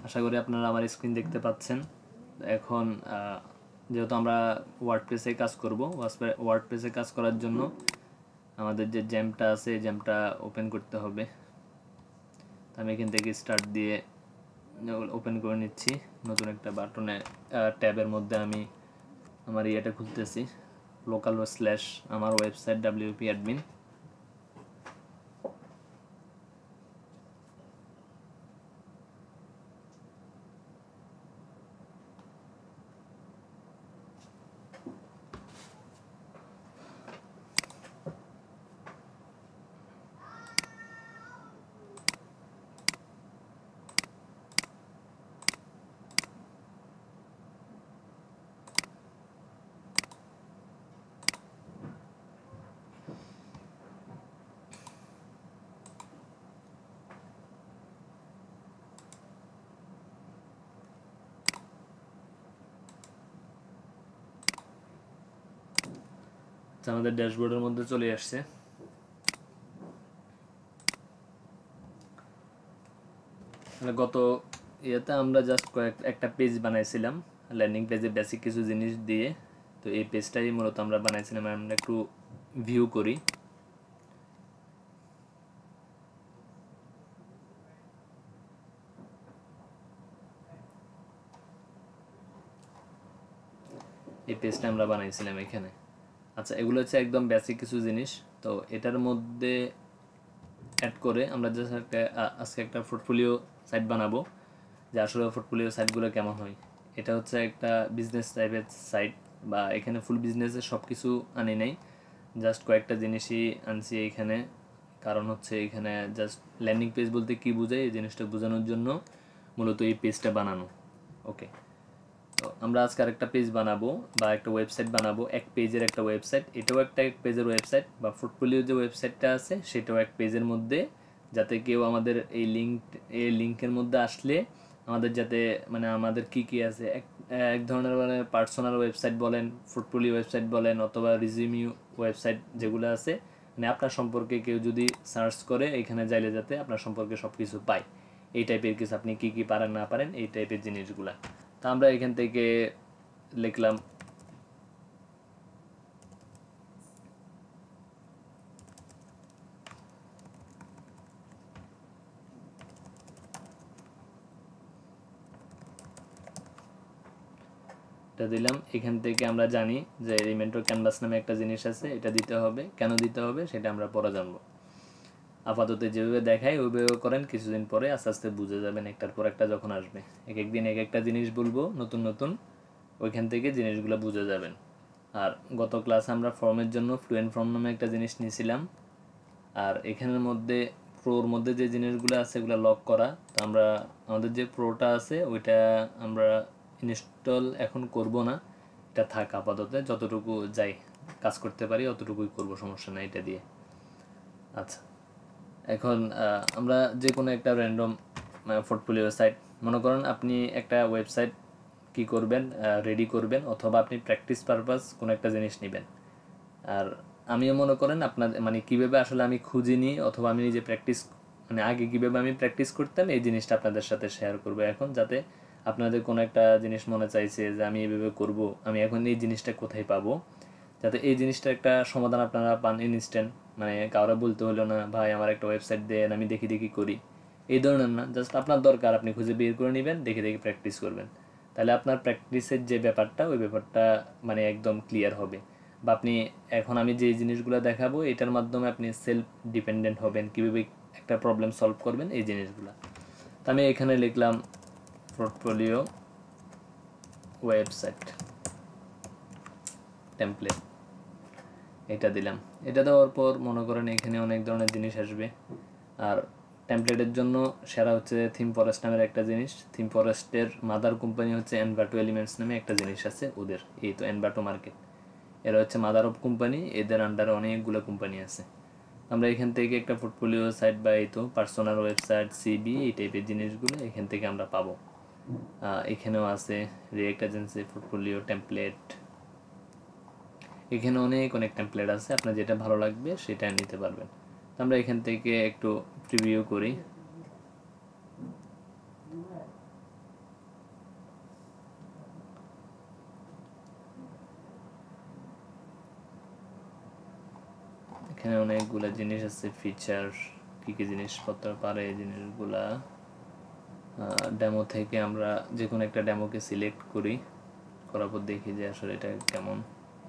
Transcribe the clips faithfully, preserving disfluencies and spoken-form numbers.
আশা করি আপনারা আমার স্ক্রিন দেখতে পাচ্ছেন। এখন যেহেতু আমরা ওয়ার্ডপ্রেসে কাজ করব, ওয়ার্ডপ্রেসে কাজ করার জন্য আমাদের যে জ্যামটা আছে এই জ্যামটা ওপেন করতে হবে। আমি এখান থেকে স্টার্ট দিয়ে ওপেন করে নিচ্ছি। নতুন একটা বাটনে ট্যাবের মধ্যে আমি আমার ইয়েটা খুলতেছি, লোকাল স্ল্যাশ আমার ওয়েবসাইট ডাব্লিউপি অ্যাডমিন। আমাদের ড্যাশবোর্ডের মধ্যে চলে আসছে। গত ইয়েতে আমরা জাস্ট কয়েক একটা পেজ বানাইছিলাম ল্যান্ডিং পেজে বেসিক কিছু জিনিস দিয়ে। তো এই পেজটাই মূলত আমরা বানাইছিলাম। আমরা একটু ভিউ করি। এই পেজটা আমরা বানাইছিলাম এখানে। আচ্ছা, এগুলো হচ্ছে একদম বেসিক কিছু জিনিস। তো এটার মধ্যে অ্যাড করে আমরা জাস্ট একটা আজকে একটা পোর্টফোলিও সাইট বানাবো, যে আসলে পোর্টফোলিও সাইটগুলো কেমন হয়। এটা হচ্ছে একটা বিজনেস টাইপের সাইট, বা এখানে ফুল বিজনেসের সব কিছু আনি নাই, জাস্ট কয়েকটা জিনিসই আনছি এখানে। কারণ হচ্ছে এখানে জাস্ট ল্যান্ডিং পেজ বলতে কী বোঝায় এই জিনিসটা বোঝানোর জন্য মূলত এই পেজটা বানানো। ওকে, তো আমরা আজকে আরেকটা পেজ বানাবো বা একটা ওয়েবসাইট বানাবো, এক পেজের একটা ওয়েবসাইট। এটাও একটা এক পেজের ওয়েবসাইট, বা পোর্টফোলিও যে ওয়েবসাইটটা আছে সেটাও এক পেজের মধ্যে, যাতে কেউ আমাদের এই লিঙ্ক এই লিঙ্কের মধ্যে আসলে আমাদের যাতে মানে আমাদের কি কি আছে, এক এক ধরনের মানে পার্সোনাল ওয়েবসাইট বলেন, পোর্টফোলিও ওয়েবসাইট বলেন, অথবা রিজিউমিউ ওয়েবসাইট যেগুলো আছে, মানে আপনার সম্পর্কে কেউ যদি সার্চ করে এখানে যাইলে যাতে আপনার সম্পর্কে সব কিছু পায়, এই টাইপের কিছু, আপনি কি কি পারেন না পারেন এই টাইপের জিনিসগুলা। তা আমরা এখান থেকে লিখলাম এটা দিলাম। এখান থেকে আমরা জানি যে এলিমেন্টর ক্যানভাস নামে একটা জিনিস আছে, এটা দিতে হবে। কেন দিতে হবে সেটা আমরা পরে জানবো। আপাতত যেভাবে দেখাই ওইভাবে করেন, কিছুদিন পরে আস্তে আস্তে বুঝে যাবেন একটার পর একটা যখন আসবে। এক একদিন এক একটা জিনিস বলবো নতুন নতুন, ওইখান থেকে জিনিসগুলো বুঝে যাবেন। আর গত ক্লাসে আমরা ফর্মের জন্য ফ্লুয়েন্ট ফর্ম নামে একটা জিনিস নিয়েছিলাম। আর এখানের মধ্যে প্রোর মধ্যে যে জিনিসগুলো আছে এগুলো লক করা। তো আমরা আমাদের যে প্রোটা আছে ওইটা আমরা ইনস্টল এখন করব না, এটা থাক আপাতত। যতটুকু যাই কাজ করতে পারি অতটুকুই করব, সমস্যা নাই এটা দিয়ে। আচ্ছা, এখন আমরা যে কোনো একটা র্যান্ডম পোর্টফোলিও সাইট, মনে করেন আপনি একটা ওয়েবসাইট কি করবেন, রেডি করবেন, অথবা আপনি প্র্যাকটিস পারপাস কোনো একটা জিনিস নেবেন। আর আমিও মনে করেন আপনার মানে কীভাবে আসলে আমি খুঁজে নিই, অথবা আমি নিজে প্র্যাকটিস মানে আগে কীভাবে আমি প্র্যাকটিস করতাম এই জিনিসটা আপনাদের সাথে শেয়ার করবো এখন, যাতে আপনাদের কোনো একটা জিনিস মনে চাইছে যে আমি এইভাবে করব, আমি এখন এই জিনিসটা কোথায় পাবো, যাতে এই জিনিসটা একটা সমাধান আপনারা পান ইনস্ট্যান্ট। মানে কাউরে বলতে হলো না ভাই আমার একটা ওয়েবসাইট দেন আমি দেখি দেখি করি, এই ধরনের না। জাস্ট আপনার দরকার আপনি খুঁজে বের করে নেবেন, দেখে দেখে প্র্যাকটিস করবেন। তাহলে আপনার প্র্যাকটিসের যে ব্যাপারটা ওই ব্যাপারটা মানে একদম ক্লিয়ার হবে। বা আপনি এখন আমি যে জিনিসগুলো দেখাবো এটার মাধ্যমে আপনি সেলফ ডিপেন্ডেন্ট হবেন, কীভাবে একটা প্রবলেম সলভ করবেন এই জিনিসগুলো। তো আমি এখানে লিখলাম পোর্টফোলিও ওয়েবসাইট টেমপ্লেট, এটা দিলাম। এটা দেওয়ার পর মনে করেন এখানে অনেক ধরনের জিনিস আসবে। আর টেমপ্লেটের জন্য সেরা হচ্ছে থিম ফরেস্ট নামের একটা জিনিস। থিম ফরেস্টের মাদার কোম্পানি হচ্ছে এনভাটো এলিমেন্টস নামে একটা জিনিস আছে ওদের, এই তো এনভাটো মার্কেট, এরা হচ্ছে মাদার অফ কোম্পানি, এদের আন্ডারে অনেকগুলো কোম্পানি আছে। আমরা এখান থেকে একটা পোর্টফোলিও সাইট বা এই তো পার্সোনাল ওয়েবসাইট, সিবি, এই টাইপের জিনিসগুলো এখান থেকে আমরা পাবো। এখানেও আছে রিয়েক্ট এজেন্সি পোর্টফোলিও টেমপ্লেট, এখানে অনেক অনেক টেমপ্লেট আছে, আপনার যেটা ভালো লাগবে সেটা নিতে পারবেন। আমরা এখান থেকে একটু প্রিভিউ করি। অনেকগুলো জিনিস আছে, ফিচার কী কী জিনিসপত্র পারে এই জিনিসগুলা। ডেমো থেকে আমরা যে কোনো একটা ডেমোকে সিলেক্ট করি, করার পর দেখি যে আসলে এটা কেমন।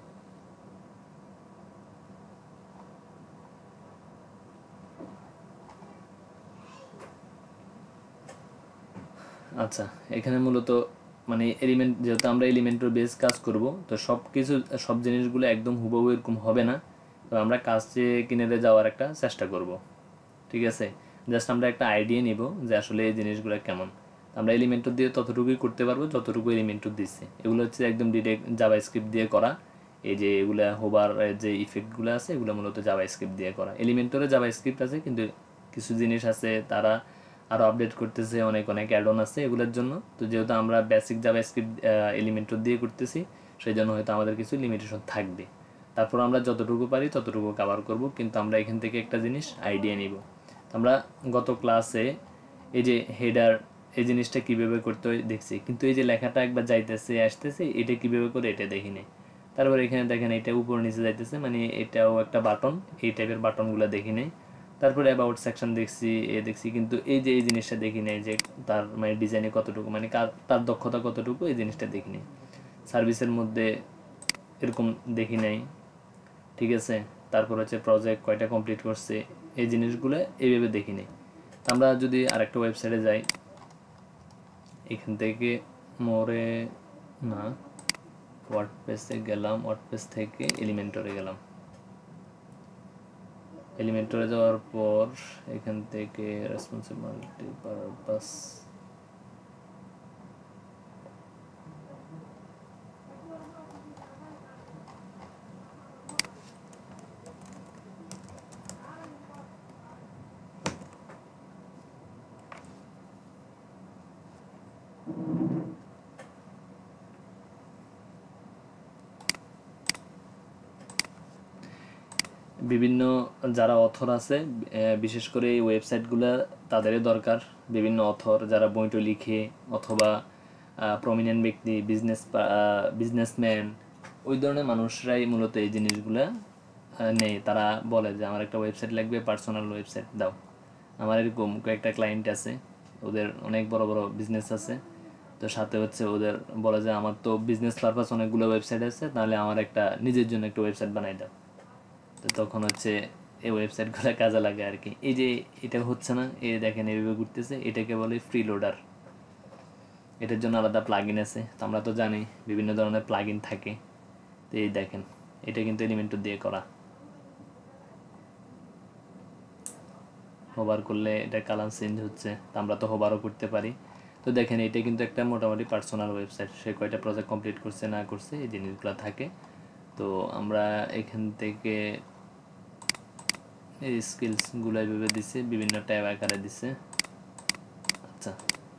আচ্ছা, এখানে মূলত মানে এলিমেন্ট, যেহেতু আমরা এলিমেন্টের বেস কাজ করব, তো সব কিছু সব জিনিসগুলো একদম হুবহু এরকম হবে না। তো আমরা কাজে কিনে যাওয়ার একটা চেষ্টা করব, ঠিক আছে। জাস্ট আমরা একটা আইডিয়া নিব যে আসলে এই জিনিসগুলো কেমন। আমরা এলিমেন্টর দিয়ে ততটুকুই করতে পারবো যতটুকু এলিমেন্টর দিচ্ছে। এগুলো হচ্ছে একদম ডিরেক্ট জাভা স্ক্রিপ্ট দিয়ে করা। এই যে এগুলা হোবার যে ইফেক্টগুলো আছে, এগুলো মূলত জাভা স্ক্রিপ্ট দিয়ে করা। এলিমেন্টরে জাভা স্ক্রিপ্ট আছে, কিন্তু কিছু জিনিস আছে তারা আরও আপডেট করতেছে, অনেক অনেক অ্যাড অন আছে এগুলোর জন্য। তো যেহেতু আমরা বেসিক জাভা স্ক্রিপ্ট এলিমেন্টর দিয়ে করতেছি, সেই জন্য হয়তো আমাদের কিছু লিমিটেশন থাকবে। তারপর আমরা যতটুকু পারি ততটুকু কভার করব, কিন্তু আমরা এখান থেকে একটা জিনিস আইডিয়া নিব। আমরা গত ক্লাসে এই যে হেডার, এই জিনিসটা কীভাবে করতে হয় দেখছি, কিন্তু এই যে লেখাটা একবার যাইতেছে আসতেছে, এটা কীভাবে করে এটা দেখি নাই। তারপর এখানে দেখেন এটা উপর নিচে যাইতেছে, মানে এটাও একটা বাটন, এই টাইপের বাটনগুলো দেখি নেই। তারপরে অ্যাবাউট সেকশন দেখছি, এ দেখছি, কিন্তু এই যে এই জিনিসটা দেখি নেই যে তার মানে ডিজাইনে কতটুকু, মানে তার দক্ষতা কতটুকু, এই জিনিসটা দেখি নেই। সার্ভিসের মধ্যে এরকম দেখি নাই, ঠিক আছে। তারপর হচ্ছে প্রজেক্ট কয়টা কমপ্লিট করছে, এই জিনিসগুলো এইভাবে দেখি নেই। আমরা যদি আরেকটা ওয়েবসাইটে যাই, এখান থেকে মোরে না ওয়ার্ডপ্রেসে গেলাম, ওয়ার্ডপ্রেস থেকে এলিমেন্টরে গেলাম। এলিমেন্টরে যাওয়ার পর এখান থেকে রেসপন্সিভ মাল্টিপারপাস, বিভিন্ন যারা অথর আছে, বিশেষ করে এই ওয়েবসাইটগুলো তাদেরই দরকার। বিভিন্ন অথর যারা বইটা লিখে, অথবা প্রমিনেন্ট ব্যক্তি, বিজনেস বিজনেসম্যান, ওই ধরনের মানুষরাই মূলত এই জিনিসগুলো নেই। তারা বলে যে আমার একটা ওয়েবসাইট লাগবে, পার্সোনাল ওয়েবসাইট দাও। আমার এরকম কয়েকটা ক্লায়েন্ট আছে, ওদের অনেক বড় বড় বিজনেস আছে। তো সাথে হচ্ছে ওদের বলে যে আমার তো বিজনেস পারপাস অনেকগুলো ওয়েবসাইট আছে, তাহলে আমার একটা নিজের জন্য একটা ওয়েবসাইট বানাই দাও। তো তখন হচ্ছে এই ওয়েবসাইটগুলো কাজে লাগে আর কি। এই যে এটা হচ্ছে না, এই দেখেন এইভাবে ঘুরতেছে, এটাকে বলে ফ্রি লোডার। এটার জন্য আলাদা প্লাগ ইন আছে। তো আমরা তো জানি বিভিন্ন ধরনের প্লাগ ইন থাকে। তো এই দেখেন, এটা কিন্তু এলিমেন্টর দিয়ে করা। হোভার করলে এটা কালার চেঞ্জ হচ্ছে, তো আমরা তো হোভারও করতে পারি। তো দেখেন এটা কিন্তু একটা মোটামুটি পার্সোনাল ওয়েবসাইট, সে কয়টা প্রজেক্ট কমপ্লিট করছে না করছে এই জিনিসগুলো থাকে। তো আমরা এখান থেকে এই স্কিলসগুলো এইভাবে দিছে, বিভিন্ন ট্যাব আকারে দিছে। আচ্ছা,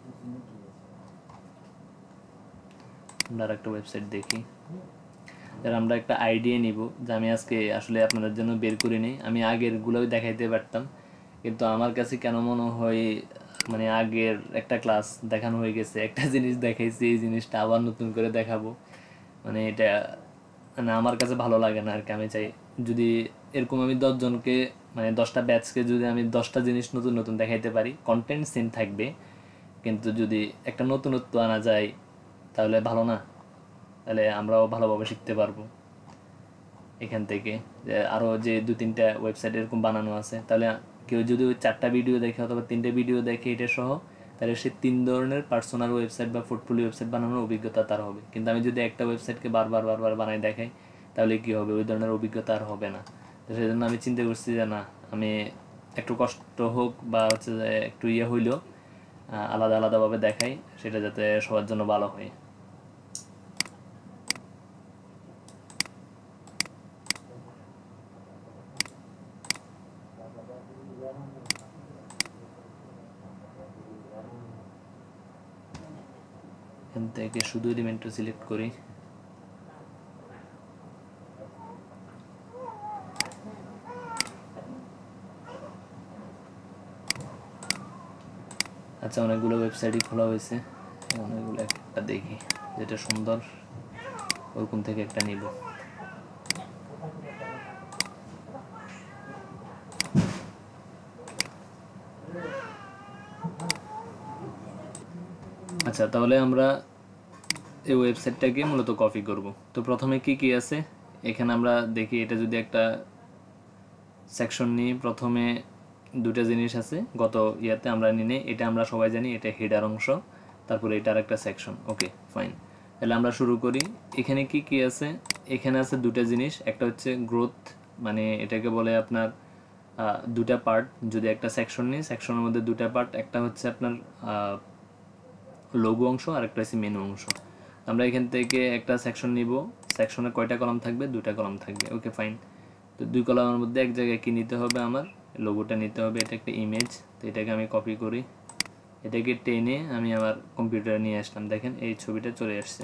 আমরা আর একটা ওয়েবসাইট দেখি, যারা আমরা একটা আইডিয়া নিব যে আমি আজকে আসলে আপনাদের জন্য বের করি নেই, আমি আগেরগুলোই দেখাইতে পারতাম, কিন্তু আমার কাছে কেন মনে হয় মানে আগের একটা ক্লাস দেখানো হয়ে গেছে, একটা জিনিস দেখাইছি, এই জিনিসটা আবার নতুন করে দেখাবো, মানে এটা মানে আমার কাছে ভালো লাগে না আর কি। আমি চাই যদি এরকম আমি দশজনকে মানে দশটা ব্যাচকে যদি আমি দশটা জিনিস নতুন নতুন দেখাইতে পারি, কন্টেন্ট সেম থাকবে, কিন্তু যদি একটা নতুনত্ব আনা যায় তাহলে ভালো না? তাহলে আমরাও ভালোভাবে শিখতে পারবো এখান থেকে। যে আরও যে দু তিনটা ওয়েবসাইট এরকম বানানো আছে, তাহলে কেউ যদি ওই চারটা ভিডিও দেখে অথবা তিনটে ভিডিও দেখে এটা সহ, তাহলে সে তিন ধরনের পার্সোনাল ওয়েবসাইট বা পোর্টফোলিও ওয়েবসাইট বানানোর অভিজ্ঞতা তার হবে। কিন্তু আমি যদি একটা ওয়েবসাইটকে বারবার বারবার বানাই দেখাই, তাহলে কী হবে, ওই ধরনের অভিজ্ঞতা আর হবে না। তো সেই জন্য আমি চিন্তা করছি যে না, আমি একটু কষ্ট হোক বা হচ্ছে যে একটু ইয়ে হইলেও আলাদা আলাদাভাবে দেখাই, সেটা যাতে সবার জন্য ভালো হয়। এখান থেকে শুধু এলিমেন্টটা সিলেক্ট করি। আচ্ছা, অনেকগুলো ওয়েবসাইটই খোলা হয়েছে, অনেকগুলো একটা দেখি যেটা সুন্দর, ওরকম থেকে একটা নিব। আচ্ছা, তাহলে আমরা এই ওয়েবসাইটটাকে মূলত কপি করব। তো প্রথমে কি কি আছে এখানে আমরা দেখি। এটা যদি একটা সেকশন নিই, প্রথমে দুটা জিনিস আছে গত ইয়াতে আমরা নিনে, এটা আমরা সবাই জানি এটা হেডার অংশ, তারপরে এটা আরেকটা সেকশন। ওকে ফাইন, তাহলে আমরা শুরু করি। এখানে কি কি আছে? এখানে আছে দুটা জিনিস, একটা হচ্ছে গ্রোথ, মানে এটাকে বলে আপনার দুটা পার্ট। যদি একটা সেকশন নিই, সেকশনের মধ্যে দুটা পার্ট, একটা হচ্ছে আপনার লোগো অংশ আর একটা হচ্ছে মেনু অংশ। আমরা এখান থেকে একটা সেকশন নিব, সেকশনে কয়টা কলাম থাকবে? দুটা কলাম থাকবে। ওকে ফাইন, তো দুই কলামের মধ্যে এক জায়গায় কি নিতে হবে? আমার লোগোটা নিতে হবে। এটা একটা ইমেজ, তো এটাকে আমি কপি করি, এটাকে টেনে আমি আমার কম্পিউটারে নিয়ে আসলাম। দেখেন এই ছবিটা চলে আসছে,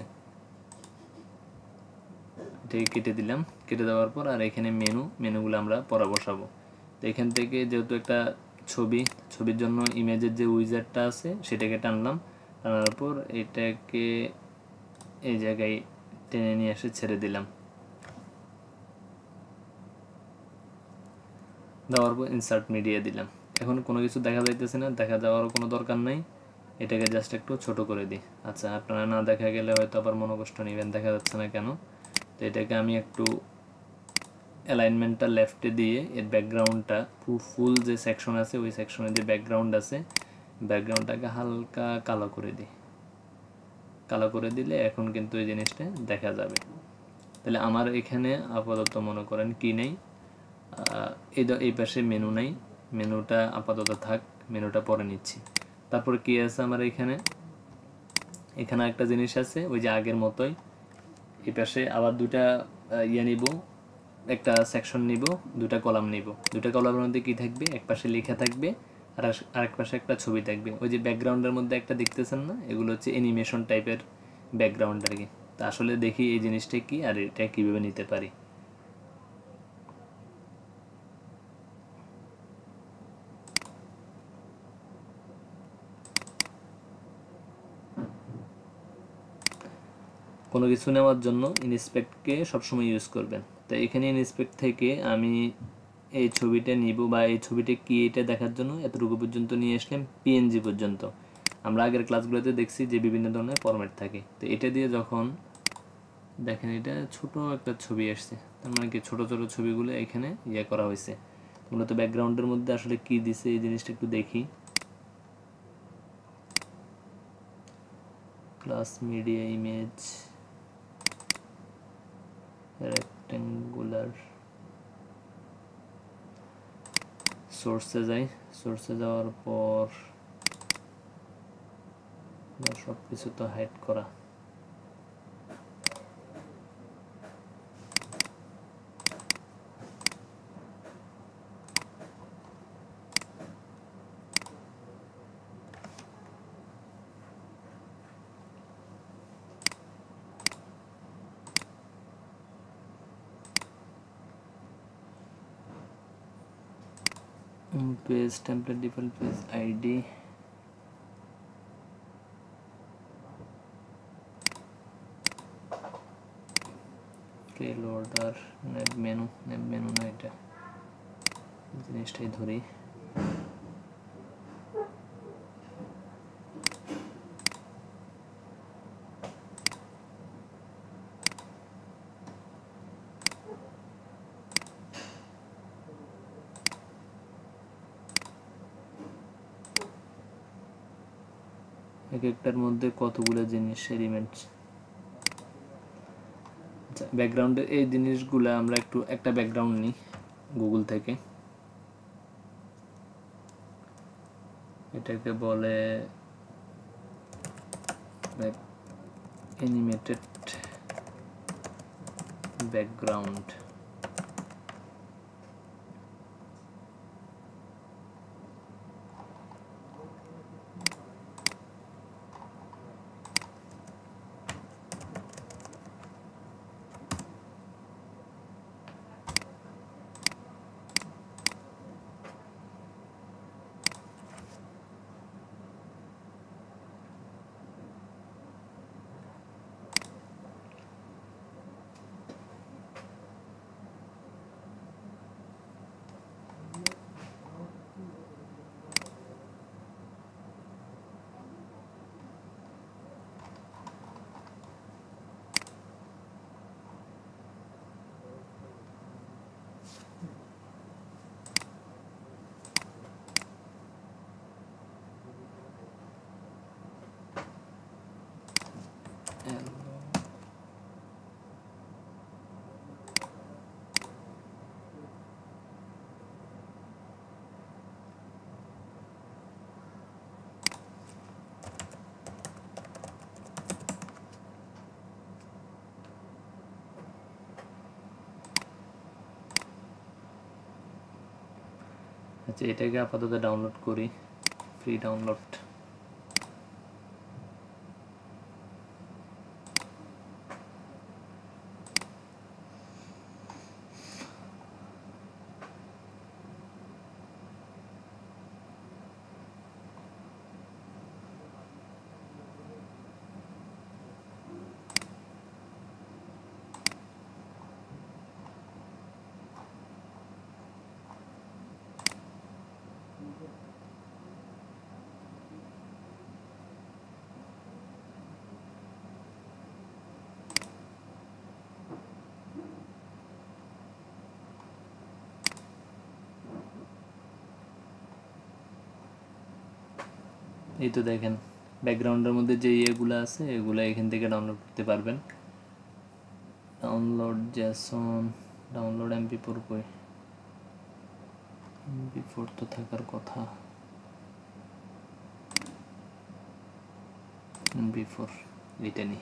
এটাকে কেটে দিলাম। কেটে দেওয়ার পর আর এখানে মেনু, মেনুগুলো আমরা পরে বসাবো। তো এখান থেকে যেহেতু একটা ছবি, ছবির জন্য ইমেজের যে উইজারটা আছে সেটাকে টানলাম, টানার পর এটাকে এই জায়গায় টেনে নিয়ে এসে ছেড়ে দিলাম। দেওয়ার পর ইনসার্ট মিডিয়া দিলাম। এখন কোনো কিছু দেখা যাইতেছে না, দেখা যাওয়ারও কোনো দরকার নাই, এটাকে জাস্ট একটু ছোট করে দিই। আচ্ছা, আপনারা না দেখা গেলে হয়তো আবার মনোকষ্ট নেবেন, দেখা যাচ্ছে না কেন। তো এটাকে আমি একটু অ্যালাইনমেন্টটা লেফটে দিয়ে এর ব্যাকগ্রাউন্ডটা ফুল যে সেকশন আছে ওই সেকশনে যে ব্যাকগ্রাউন্ড আছে, ব্যাকগ্রাউন্ডটাকে হালকা কালো করে দিই। কালো করে দিলে এখন কিন্তু এই জিনিসটা দেখা যাবে। তাহলে আমার এখানে আপাতত মনে করেন কি নেই, এই এই পাশে মেনু নাই, মেনুটা আপাতত থাক, মেনুটা পরে নিচ্ছি। তারপরে কি আছে আমার এখানে? এখানে একটা জিনিস আছে ওই যে আগের মতোই, এই পাশে আবার দুটা ইয়ে নিব, একটা সেকশন নিব, দুটা কলাম নিব। দুটা কলামের মধ্যে কি থাকবে? এক পাশে লেখা থাকবে আর আরেক পাশে একটা ছবি থাকবে। ওই যে ব্যাকগ্রাউন্ডের মধ্যে একটা দেখতেছেন না, এগুলো হচ্ছে অ্যানিমেশন টাইপের ব্যাকগ্রাউন্ড আর কি। তা আসলে দেখি এই জিনিসটা কি আর এটা কীভাবে নিতে পারি। কোনো কিছু নেওয়ার জন্য ইনস্পেক্টকে সবসময় ইউজ করবেন। তো এখানে ইনস্পেক্ট থেকে আমি এই ছবিটা নিব, বা এই ছবিটা কি এটা দেখার জন্য এতটুকু পর্যন্ত নিয়ে আসলাম, পিএনজি পর্যন্ত। আমরা আগের ক্লাসগুলোতে দেখছি যে বিভিন্ন ধরনের ফরম্যাট থাকে। তো এটা দিয়ে যখন দেখেন এটা ছোট একটা ছবি আসছে, তার মানে কি ছোট ছোট ছবিগুলো এখানে ইয়ে করা হয়েছে। মূলত ব্যাকগ্রাউন্ডের মধ্যে আসলে কি দিছে এই জিনিসটা একটু দেখি। ক্লাস মিডিয়া ইমেজ রেক্টেঙ্গুলার, সোর্সে যাই, সোর্সে যাওয়ার পর সব কিছু তো হাইড করা। Page template default page ID, fail order, nav menu, nav menu না, এটা জিনিসটাই ধরি। এক একটার মধ্যে কতগুলো জিনিস এলিমেন্টস। আচ্ছা, ব্যাকগ্রাউন্ডের এই জিনিসগুলো আমরা একটু একটা ব্যাকগ্রাউন্ড নিই গুগল থেকে, এটাকে বলে অ্যানিমেটেড ব্যাকগ্রাউন্ড। আচ্ছা এটাকে আপাতত ডাউনলোড করি, ফ্রি ডাউনলোড। এই তো দেখেন ব্যাকগ্রাউন্ডের মধ্যে যে ইয়েগুলো আছে এগুলো এখান থেকে ডাউনলোড করতে পারবেন। Download JSON, download MP four কই, এমপি ফোর তো থাকার কথা, এমপি ফোর এটা নি।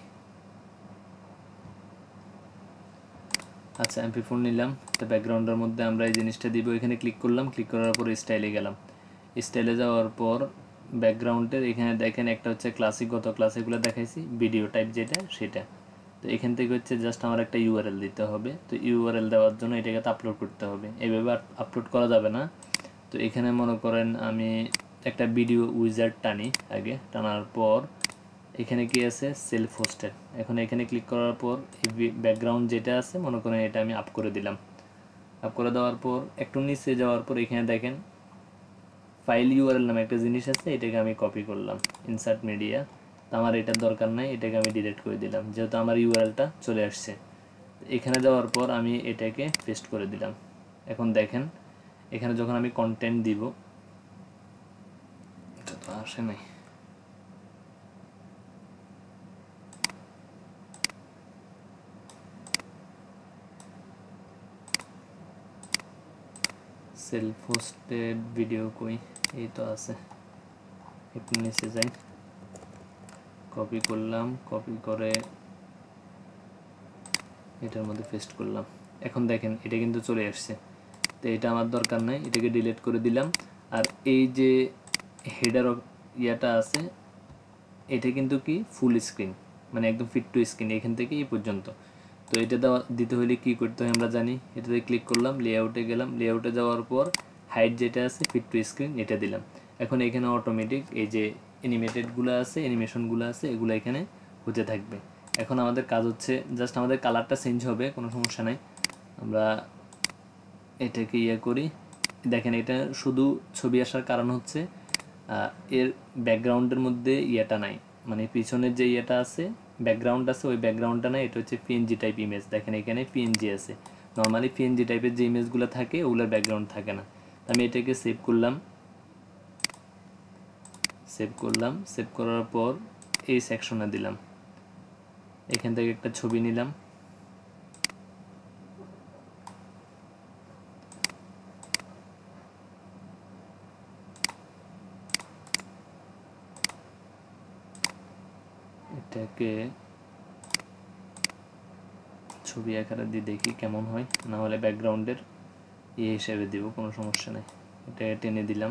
আচ্ছা এমপি ফোর নিলাম, তো ব্যাকগ্রাউন্ডের মধ্যে আমরা এই জিনিসটা দিব, এখানে ক্লিক করলাম, ক্লিক করার পর স্টাইলে গেলাম, স্টাইলে যাওয়ার পর ব্যাকগ্রাউন্ডের এখানে দেখেন একটা হচ্ছে ক্লাসিক, গত ক্লাসিকগুলো দেখাইছি, ভিডিও টাইপ যেটা সেটা। তো এখান থেকে হচ্ছে জাস্ট আমার একটা ইউআরএল দিতে হবে। তো ইউআরএল দেওয়ার জন্য এটাকে তো আপলোড করতে হবে, এইভাবে আপলোড করা যাবে না। তো এখানে মনে করেন আমি একটা ভিডিও উইজার্ড টানি, আগে টানার পর এখানে কি আছে সেলফ হোস্টেড, এখন এখানে ক্লিক করার পর ব্যাকগ্রাউন্ড যেটা আছে মনে করেন এটা আমি আপ করে দিলাম। আপ করে দেওয়ার পর একটু নিচে যাওয়ার পর এখানে দেখেন ফাইল ইউআরএল নামে একটা জিনিস আছে, এটাকে আমি কপি করলাম, ইনসার্ট মিডিয়া। তো আমার এটার দরকার নাই, এটাকে আমি ডিলিট করে দিলাম, যেহেতু আমার ইউআরএলটা চলে আসছে। এখানে যাওয়ার পর আমি এটাকে পেস্ট করে দিলাম। এখন দেখেন এখানে যখন আমি কন্টেন্ট দিব, এটা তো আসে নাই, সেলফ হোস্টেড ভিডিও কই, এই তো আছে, একটু নিচে যাই, কপি করলাম, কপি করে এটার মধ্যে পেস্ট করলাম। এখন দেখেন এটা কিন্তু চলে আসছে, তো এটা আমার দরকার নাই, এটাকে ডিলিট করে দিলাম। আর এই যে হেডার ইয়াটা আছে এটা কিন্তু কি ফুল স্ক্রিন, মানে একদম ফিট টু স্ক্রিন এখান থেকে এই পর্যন্ত। তো এটা দেওয়া দিতে হলে কী করতে হয় আমরা জানি, এটাতে ক্লিক করলাম, লেআউটে গেলাম, লেআউটে যাওয়ার পর হাইট যেটা আছে ফিট টু স্ক্রিন এটা দিলাম। এখন এখানে অটোমেটিক এই যে অ্যানিমেটেডগুলো আছে, অ্যানিমেশনগুলো আছে, এগুলো এখানে হতে থাকবে। এখন আমাদের কাজ হচ্ছে জাস্ট আমাদের কালারটা চেঞ্জ হবে, কোনো সমস্যা নাই। আমরা এটাকে ইয়ে করি, দেখেন এটা শুধু ছবি আসার কারণ হচ্ছে এর ব্যাকগ্রাউন্ডের মধ্যে ইয়েটা নাই, মানে পিছনের যে ইয়েটা আছে ব্যাকগ্রাউন্ড আছে ওই ব্যাকগ্রাউন্ডটা নাই, এটা হচ্ছে পিএনজি টাইপ ইমেজ। দেখেন এখানে পিএনজি আছে, নর্মালি পিএনজি টাইপের যে ইমেজগুলো থাকে ওগুলোর ব্যাকগ্রাউন্ড থাকে না। আমি এটাকে সেভ করলাম, সেভ করলাম, সেভ করার পর এই সেকশনে দিলাম, এখান থেকে একটা ছবি নিলাম, এটাকে ছবি আকারে দিয়ে দেখি কেমন হয়, না হলে ব্যাকগ্রাউন্ডের ইয়ে হিসেবে দিব, কোনো সমস্যা নেই। এটা টেনে দিলাম,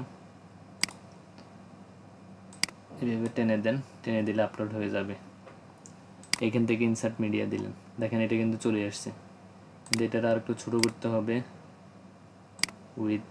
এইভাবে টেনে দেন, টেনে দিলে আপলোড হয়ে যাবে। এখান থেকে ইনসার্ট মিডিয়া দিলেন, দেখেন এটা কিন্তু চলে আসছে। কিন্তু এটা আর একটু ছোটো করতে হবে, উইথ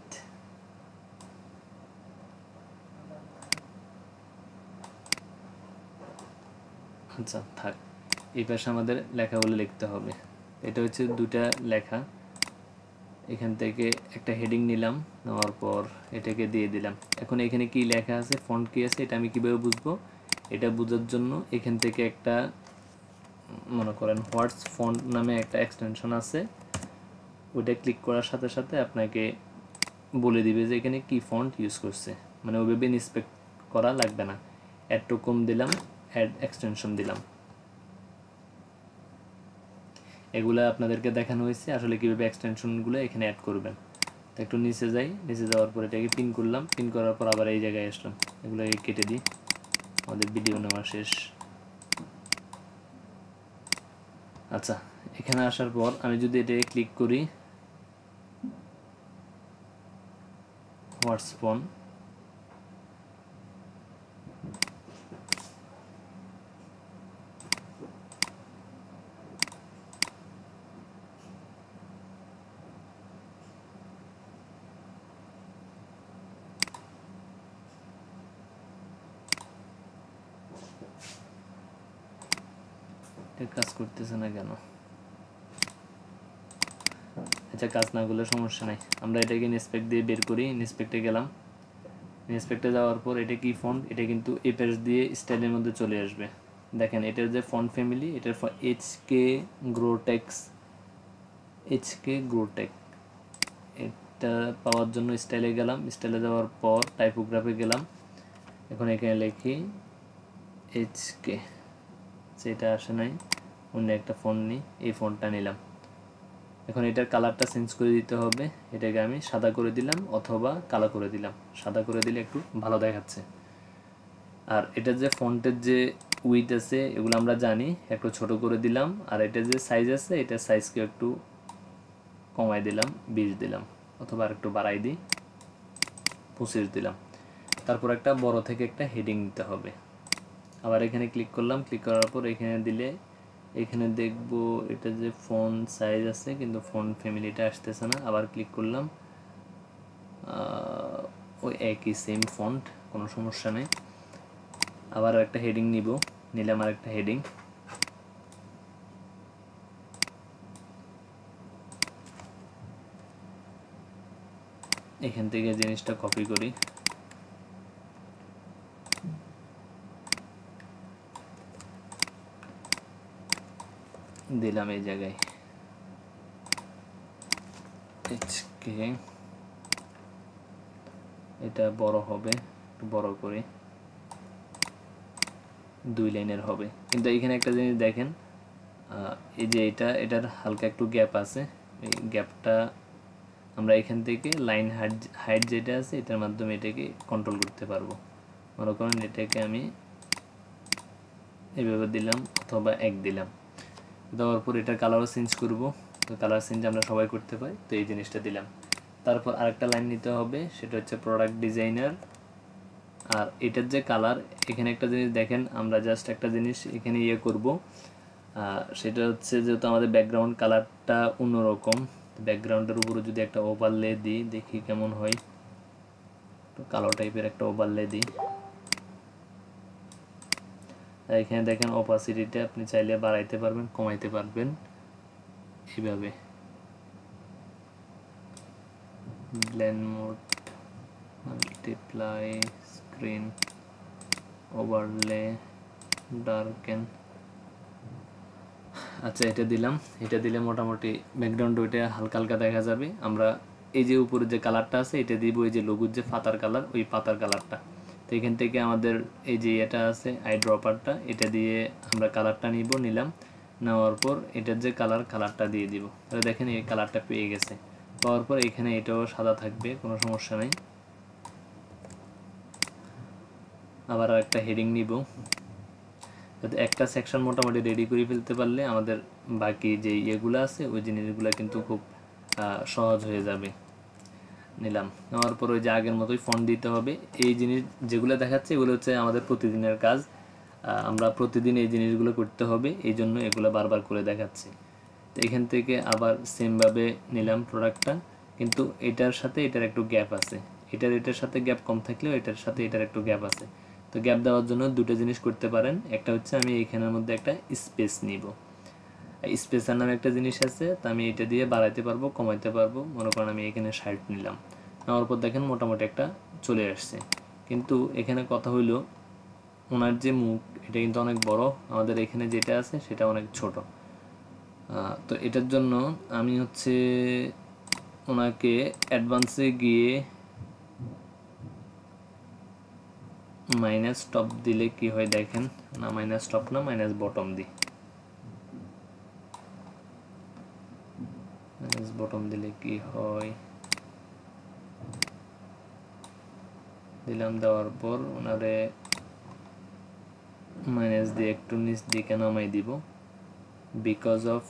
আচ্ছা থাক, এই পাশে আমাদের লেখাগুলো লিখতে হবে। এটা হচ্ছে দুটা লেখা, এখান থেকে একটা হেডিং নিলাম, নেওয়ার পর এটাকে দিয়ে দিলাম। এখন এখানে কি লেখা আছে, ফন্ট কি আছে, এটা আমি কীভাবে বুঝবো, এটা বোঝার জন্য এখান থেকে একটা মনে করেন হোয়াটস ফন্ট নামে একটা এক্সটেনশন আছে, ওইটা ক্লিক করার সাথে সাথে আপনাকে বলে দিবে যে এখানে কি ফন্ট ইউজ করছে, মানে ওইভাবে ইন্সপেক্ট করা লাগবে না। অ্যাড টু কম দিলাম, অ্যাড এক্সটেনশন দিলাম, এগুলা আপনাদেরকে দেখানো হয়েছে আসলে কীভাবে এক্সটেনশনগুলো এখানে অ্যাড করবেন। তো একটু নিচে যাই, নিচে যাওয়ার পর এটাকে পিন করলাম, পিন করার পর আবার এই জায়গায় আসলাম, এগুলোকে কেটে দিই, আমাদের ভিডিও নেওয়া শেষ। আচ্ছা এখানে আসার পর আমি যদি এটাকে ক্লিক করি, হোয়াটস ফোন, কাজ করতেছে না কেন? আচ্ছা, কাজ না করলে সমস্যা নাই, আমরা এটাকে ইনস্পেক্ট দিয়ে বের করি। ইনস্পেক্টে গেলাম, ইনস্পেক্টে যাওয়ার পর এটা কি ফন্ট, এটা কিন্তু এই পেজ দিয়ে স্টাইলের মধ্যে চলে আসবে। দেখেন এটার যে ফন্ট ফ্যামিলি, এটার H K Grotesk, H K Grotesk. এটা পাওয়ার জন্য স্টাইলে গেলাম, স্টাইলে যাওয়ার পর টাইপোগ্রাফে গেলাম, এখন এখানে লিখি এইচ কে, সেটা আসে নাই, অন্য একটা ফোন নিই, এই ফোনটা নিলাম। এখন এটার কালারটা চেঞ্জ করে দিতে হবে, এটাকে আমি সাদা করে দিলাম অথবা কালো করে দিলাম। সাদা করে দিলে একটু ভালো দেখাচ্ছে। আর এটা যে ফন্টের যে উইথ আছে এগুলো আমরা জানি, একটু ছোট করে দিলাম। আর এটা যে সাইজ আছে এটার সাইজকে একটু কমাই দিলাম, বিশ দিলাম, অথবা আর একটু বাড়াই দিই, পঁচিশ দিলাম। তারপর একটা বড় থেকে একটা হেডিং দিতে হবে। আবার এখানে ক্লিক করলাম, ক্লিক করার পর এখানে দিলে এখানে দেখব এটা যে ফন্ট সাইজ আছে কিন্তু ফন্ট ফ্যামিলিটা আসতেছে না। আবার ক্লিক করলাম, ওই একই সেম ফন্ট, কোনো সমস্যা নেই। আবার একটা হেডিং নিব, নিলাম আর একটা হেডিং। এখান থেকে জিনিসটা কপি করি, দিলাম এই জায়গায় এইচকে। এটা বড় হবে, একটু বড় করে দুই লাইনের হবে। কিন্তু এখানে একটা জিনিস দেখেন, এই যে এটা এটার হালকা একটু গ্যাপ আছে, এই গ্যাপটা আমরা এখান থেকে লাইন হাইট হাইট যেটা আছে এটার মাধ্যমে এটাকে কন্ট্রোল করতে পারবো। মনে করেন এটাকে আমি এইভাবে দিলাম অথবা এক দিলাম, দেওয়ার পর এটার কালারও চেঞ্জ করব। তো কালার চেঞ্জ আমরা সবাই করতে পারি, তো এই জিনিসটা দিলাম। তারপর আরেকটা লাইন নিতে হবে, সেটা হচ্ছে প্রোডাক্ট ডিজাইনার। আর এটার যে কালার, এখানে একটা জিনিস দেখেন, আমরা জাস্ট একটা জিনিস এখানে ইয়ে করব, সেটা হচ্ছে যেহেতু আমাদের ব্যাকগ্রাউন্ড কালারটা অন্যরকম, ব্যাকগ্রাউন্ডের উপরে যদি একটা ওভারলে দিই দেখি কেমন হয়। তো কালো টাইপের একটা ওভারলে দিই। এখানে দেখেন অপাসিটিটা আপনি চাইলে বাড়াইতে পারবেন, কমাইতে পারবেন, এইভাবে blend mode, multiply, screen, overlay, darken. আচ্ছা, এটা দিলাম। এটা দিলে মোটামুটি ব্যাকগ্রাউন্ড ওইটা হালকা হালকা দেখা যাবে। আমরা এই যে উপরে যে কালারটা আছে এটা দিব, এই যে লোগোর যে পাতার কালার, ওই পাতার কালারটা। তো এখান থেকে আমাদের এই যে এটা আছে আই ড্রপারটা, এটা দিয়ে আমরা কালারটা নিব, নিলাম। নেওয়ার পর এটার যে কালার, কালারটা দিয়ে দিব। তাহলে দেখেন এই কালারটা পেয়ে গেছে। পাওয়ার পর এখানে এটাও সাদা থাকবে, কোনো সমস্যা নেই। আবার একটা হেডিং নিব। একটা সেকশন মোটামুটি রেডি করে ফেলতে পারলে আমাদের বাকি যে ইয়েগুলো আছে ওই জিনিসগুলো কিন্তু খুব সহজ হয়ে যাবে। নিলাম, নেওয়ার পর ওই যে আগের মতোই ফন্ট দিতে হবে। এই জিনিস যেগুলো দেখাচ্ছে এগুলো হচ্ছে আমাদের প্রতিদিনের কাজ, আমরা প্রতিদিন এই জিনিসগুলো করতে হবে, এই জন্য এগুলো বারবার করে দেখাচ্ছি। তো এখান থেকে আবার সেমভাবে নিলাম প্রোডাক্টটা, কিন্তু এটার সাথে এটার একটু গ্যাপ আছে, এটার এটার সাথে গ্যাপ কম থাকলেও এটার সাথে এটার একটু গ্যাপ আছে। তো গ্যাপ দেওয়ার জন্য দুটো জিনিস করতে পারেন। একটা হচ্ছে আমি এইখানের মধ্যে একটা স্পেস নিব, স্পেসার নামে একটা জিনিস আছে, তো আমি এটা দিয়ে বাড়াইতে পারবো, কমাইতে পারবো। মনে করেন আমি এখানে ষাট নিলাম, নেওয়ার পর দেখেন মোটামুটি একটা চলে আসছে। কিন্তু এখানে কথা হইলো ওনার যে মুখ এটা কিন্তু অনেক বড়, আমাদের এখানে যেটা আছে সেটা অনেক ছোট। তো এটার জন্য আমি হচ্ছে ওনাকে অ্যাডভান্সে গিয়ে মাইনাস টপ দিলে কি হয় দেখেন, না মাইনাস টপ না মাইনাস বটম দিই, মাইনাস বটম দিলে কি হয়, দিলাম। দেওয়ার পর ওনারে মাইনাস দিয়ে একটু নিচ দিকে নামাই দিব, বিকজ অফ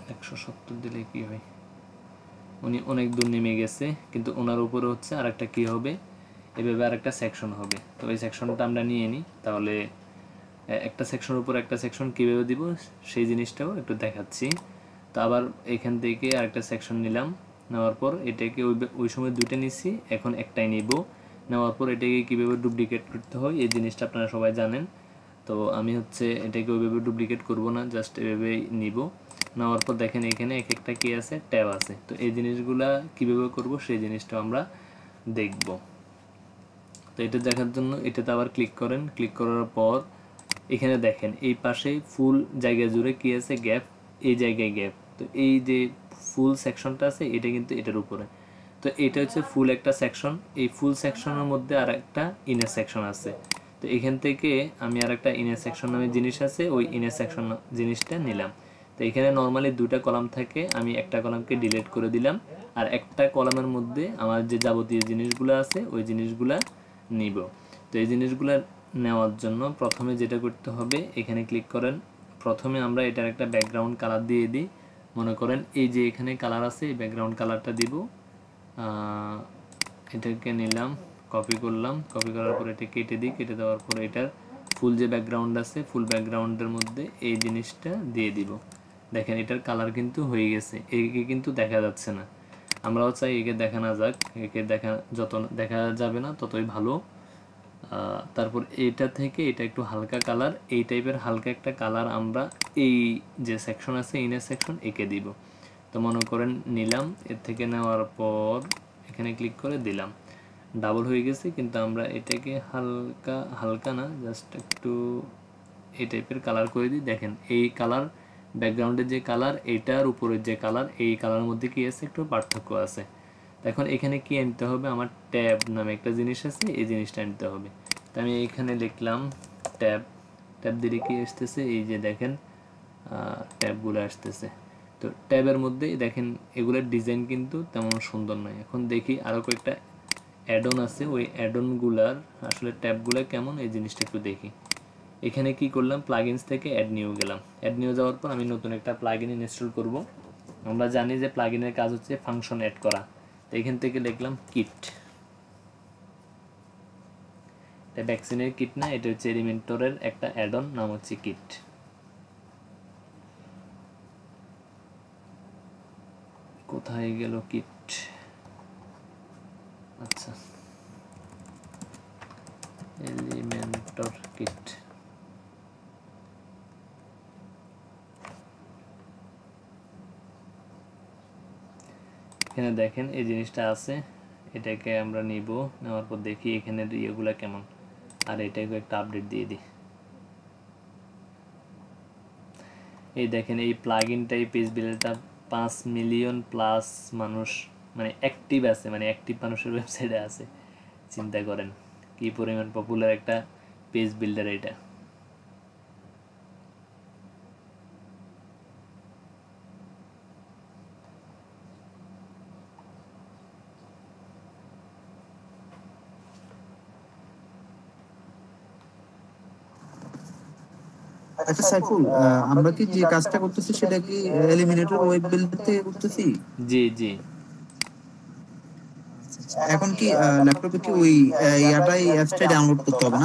একশো সত্তর দিলে কি হয়, উনি অনেক দূর নেমে গেছে, কিন্তু ওনার উপরে হচ্ছে আর একটা কী হবে, এভাবে আর একটা সেকশন হবে। তো এই সেকশনটা আমরা নিয়ে নিই, তাহলে একটা সেকশন উপর একটা সেকশন কীভাবে দিব সেই জিনিসটাও একটু দেখাচ্ছি। তো আবার এখান থেকে আরেকটা সেকশন নিলাম, নেওয়ার পর এটাকে ওই ওই সময় দুইটা নিচ্ছি, এখন একটাই নিব। নেওয়ার পর এটাকে কীভাবে ডুপ্লিকেট করতে হয় এই জিনিসটা আপনারা সবাই জানেন। তো আমি হচ্ছে এটাকে ওইভাবে ডুপ্লিকেট করব না, জাস্ট এভাবেই নিব। নেওয়ার পর দেখেন এখানে এক একটা কী আছে, ট্যাব আছে। তো এই জিনিসগুলা কীভাবে করব সেই জিনিসটা আমরা দেখব। তো এটা দেখার জন্য এটাতে আবার ক্লিক করেন, ক্লিক করার পর এখানে দেখেন এই পাশে ফুল জায়গা জুড়ে কী আছে, গ্যাপ, এই জায়গায় গ্যাপ। তো এই যে ফুল সেকশনটা আছে এটা কিন্তু এটার উপরে। তো এটা হচ্ছে ফুল একটা সেকশন, এই ফুল সেকশনের মধ্যে আর একটা ইনার সেকশন আছে। তো এখান থেকে আমি আর একটা ইনার সেকশন নামে জিনিস আছে, ওই ইনার সেকশন জিনিসটা নিলাম। তো এখানে নর্মালি দুটা কলাম থাকে, আমি একটা কলামকে ডিলিট করে দিলাম, আর একটা কলামের মধ্যে আমার যে যাবতীয় জিনিসগুলো আছে ওই জিনিসগুলা নিব। তো এই জিনিসগুলো নেওয়ার জন্য প্রথমে যেটা করতে হবে, এখানে ক্লিক করেন। প্রথমে আমরা এটার একটা ব্যাকগ্রাউন্ড কালার দিয়ে দিই। মনে করেন এই যে এখানে কালার আছে, এই ব্যাকগ্রাউন্ড কালারটা দিব। এটাকে নিলাম, কপি করলাম, কপি করার পর এটা কেটে দিই, কেটে দেওয়ার পর এটার ফুল যে ব্যাকগ্রাউন্ড আছে ফুল ব্যাকগ্রাউন্ডের মধ্যে এই জিনিসটা দিয়ে দিব। দেখেন এটার কালার কিন্তু হয়ে গেছে, একে কিন্তু দেখা যাচ্ছে না। আমরাও চাই একে দেখা না যাক, একে দেখা যত দেখা যাবে না ততই ভালো। তারপর এটা থেকে এটা একটু হালকা কালার, এই টাইপের হালকা একটা কালার আমরা এই যে সেকশন আছে ইনার সেকশন একে দিব। তো মনে করেন নিলাম, এর থেকে নেওয়ার পর এখানে ক্লিক করে দিলাম, ডাবল হয়ে গেছে, কিন্তু আমরা এটাকে হালকা হালকা না জাস্ট একটু এই টাইপের কালার করে দিই। দেখেন এই কালার, ব্যাকগ্রাউন্ডের যে কালার এইটার উপরের যে কালার, এই কালারের মধ্যে কি আছে, একটু পার্থক্য আছে। এখন এখানে কি আনতে হবে, আমার ট্যাব নামে একটা জিনিস আছে, এই জিনিসটা আনতে হবে। তো আমি এখানে লিখলাম ট্যাব, ট্যাব দিলে কি আসতেছে, এই যে দেখেন ট্যাবগুলো আসতেছে। তো ট্যাবের মধ্যে দেখেন এগুলোর ডিজাইন কিন্তু তেমন সুন্দর নয়। এখন দেখি আরও কয়েকটা অ্যাডন আছে, ওই অ্যাডনগুলার আসলে ট্যাবগুলো কেমন এই জিনিসটা একটু দেখি। এখানে কি করলাম, প্লাগইনস থেকে অ্যাড নিউ গেলাম। অ্যাড নিউ যাওয়ার পর আমি নতুন একটা প্লাগইন ইনস্টল করব। আমরা জানি যে প্লাগইনের কাজ হচ্ছে ফাংশন অ্যাড করা। তো এখান থেকে লিখলাম কিট, এটা ভ্যাকসিনের কিট না, এটা হচ্ছে এলিমেন্টরের একটা অ্যাডন, নাম হচ্ছে কিট। কোথায় গেল কিট, আচ্ছা এলিমেন্টর কিট। এখানে দেখেন এই জিনিসটা আছে, এটাকে আমরা নিব, নেওয়ার পর দেখি এখানে ইয়েগুলা কেমন, আর এটাকে একটা আপডেট দিয়ে দিই। এই দেখেন এই প্লাগইনটাই পেজ বিল্ডারটা পাঁচ মিলিয়ন প্লাস মানুষ মানে অ্যাক্টিভ আছে, মানে অ্যাক্টিভ মানুষের ওয়েবসাইটে আছে। চিন্তা করেন কি পরিমাণ পপুলার একটা পেজ বিল্ডার এটা। আচ্ছা সাইফুল, আমরা কি যে কাজটা করতেছি সেটা কি এলিমিনেটর ওয়েব বিল্ডার থেকে করতেছি? জি জি। এখন কি ল্যাপটপে কি ওই ইয়াটাই অ্যাপসটা ডাউনলোড করতে হবে না?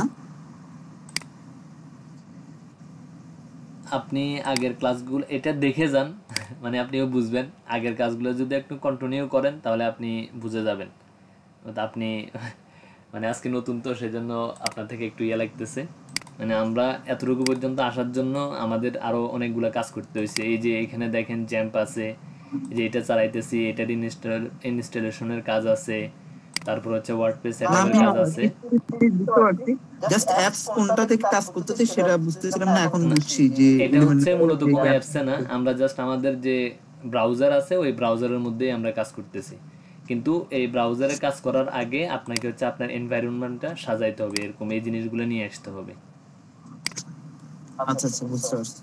আপনি আগের ক্লাসগুলো এটা দেখে যান, মানে আপনিও বুঝবেন। আগের কাজগুলো যদি একটু কন্টিনিউ করেন তাহলে আপনি বুঝে যাবেন। আপনি মানে আজকে নতুন তো সেজন্য আপনার থেকে একটু ইয়ে লাগতেছে। মানে আমরা এতটুকু পর্যন্ত আসার জন্য আমাদের আরও অনেকগুলো কাজ করতে হয়েছে। এই যে এখানে দেখেন জ্যাম্প আছে, যে এটা চালাইতেছি, এটার ইনস্টল ইনস্টলেশনের কাজ আছে, তারপর হচ্ছে ওয়ার্ডপ্রেস সেটআপের কাজ আছে। জাস্ট অ্যাপস কোনটা থেকে কাজ করতেছি সেটা বুঝতেছিলাম না, এখন বুঝছি যে এটা হচ্ছে মূলত কোনো অ্যাপসে না, আমরা জাস্ট আমাদের যে ব্রাউজার আছে ওই ব্রাউজারের মধ্যেই আমরা কাজ করতেছি। কিন্তু এই ব্রাউজারে কাজ করার আগে আপনাকে হচ্ছে আপনার এনভায়রনমেন্টটা সাজাইতে হবে, এরকম এই জিনিসগুলো নিয়ে আসতে হবে। আচ্ছা আচ্ছা, বুঝতে পারছি।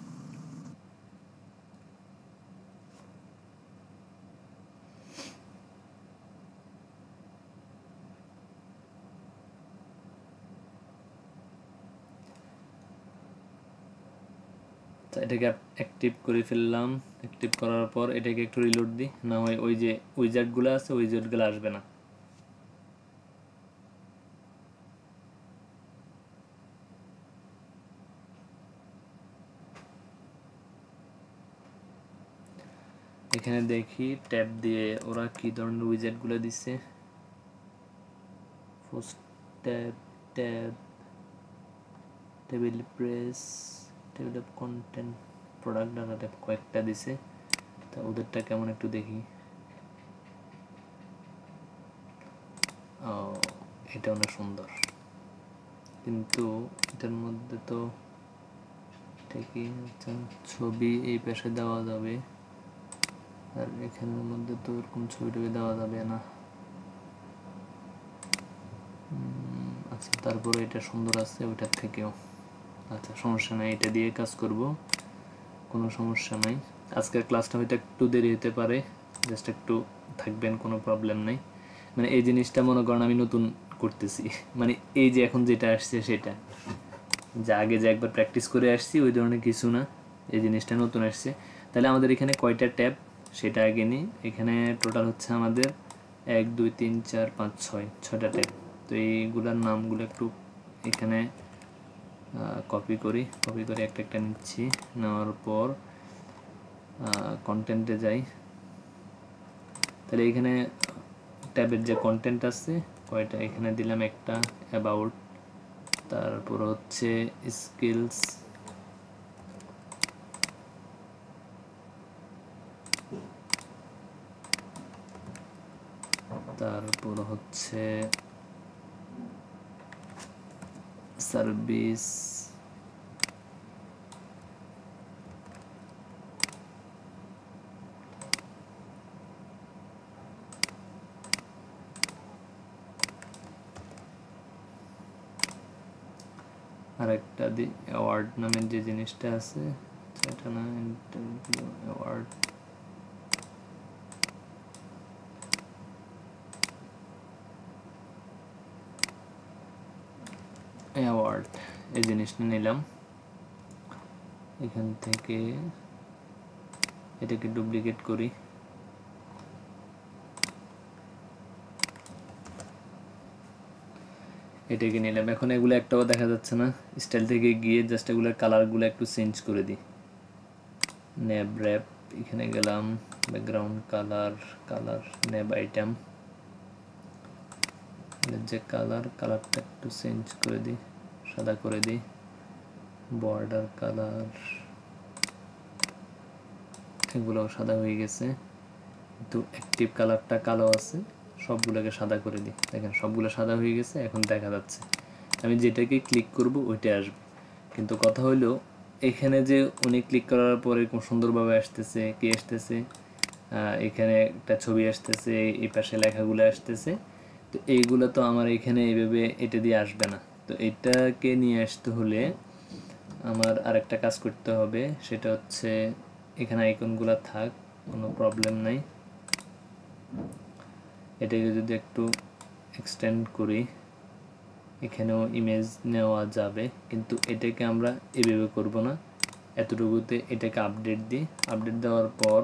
এটাকে অ্যাক্টিভ করে ফেললাম। অ্যাক্টিভ করার পর এটাকে একটু রিলোড দিই, না হয় ওই যে উইজার্ডগুলো আছে উইজার্ডগুলো আসবে না। এখানে দেখি ট্যাব দিয়ে ওরা কি ধরনের উইজেটগুলো দিচ্ছে। First tab, tab, table press, table of content, product data tab কয়েকটা দিছে। তা ওদেরটা কেমন একটু দেখি। ও, এটা অনেক সুন্দর, কিন্তু এটার মধ্যে তো ঠিকই আচ্ছা ছবি এই পাশে দেওয়া যাবে, আর এখানের মধ্যে তো এরকম ছবি টবি দেওয়া যাবে না। আচ্ছা, তারপরে এটা সুন্দর আছে ওইটার থেকেও। আচ্ছা সমস্যা নাই, এটা দিয়ে কাজ করব, কোনো সমস্যা নাই। আজকের ক্লাসটা হয়তো একটু দেরি হতে পারে, জাস্ট একটু থাকবেন, কোনো প্রবলেম নাই। মানে এই জিনিসটা মনে করেন আমি নতুন করতেছি, মানে এই যে এখন যেটা আসছে সেটা, যা আগে যে একবার প্র্যাকটিস করে আসছি ওই ধরনের কিছু না, এই জিনিসটা নতুন আসছে। তাহলে আমাদের এখানে কয়টা ট্যাব সেটা আগে নিই। এখানে টোটাল হচ্ছে আমাদের এক দুই তিন চার পাঁচ ছয় ছয়টা ট্যাব। তো এইগুলোর নামগুলো একটু এখানে কপি করি, কপি করে একটা একটা নিচ্ছি। নেওয়ার পর কন্টেন্টে যাই। তাহলে এখানে ট্যাবের যে কন্টেন্ট আছে কয়টা, এখানে দিলাম একটা, অ্যাবাউট, তারপর হচ্ছে স্কিলস, তারপর হচ্ছে সার্ভিস, আর একটা দি অ্যাওয়ার্ড নামের যে জিনিসটা আছে সেটা না, ইন্টারভিউ অ্যাওয়ার্ড, অ্যাওয়ার্ড এই জিনিসটা নিলাম। এখান থেকে এটাকে ডুপ্লিকেট করি, এটাকে নিলাম। এখন এগুলো একটাও দেখা যাচ্ছে না, স্টাইল থেকে গিয়ে জাস্ট এগুলোর কালারগুলো একটু চেঞ্জ করে দিই। নেব র্যাপ, এখানে গেলাম, background colour, colour nav item, যে কালার, কালারটা একটু চেঞ্জ করে দিই, সাদা করে দিই। বর্ডার কালার, এগুলো সাদা হয়ে গেছে, কিন্তু অ্যাক্টিভ কালারটা কালো আছে, সবগুলোকে সাদা করে দিই। দেখেন সবগুলো সাদা হয়ে গেছে, এখন দেখা যাচ্ছে। আমি যেটাকে ক্লিক করব ওইটা আসবে, কিন্তু কথা হইলো এখানে যে উনি ক্লিক করার পর এরকম সুন্দরভাবে আসতেছে, কি আসতেছে, এখানে একটা ছবি আসতেছে, এই পাশে লেখাগুলো আসতেছে, তো এইগুলো তো আমার এখানে এইভাবে এটা দিয়ে আসবে না। তো এটাকে নিয়ে আসতে হলে আমার আরেকটা কাজ করতে হবে, সেটা হচ্ছে এখানে আইকনগুলো থাক, কোনো প্রবলেম নাই। এটাকে যদি একটু এক্সটেন্ড করি, এখানেও ইমেজ নেওয়া যাবে, কিন্তু এটাকে আমরা এভাবে করব না, এতটুকুতে এটাকে আপডেট দিই। আপডেট দেওয়ার পর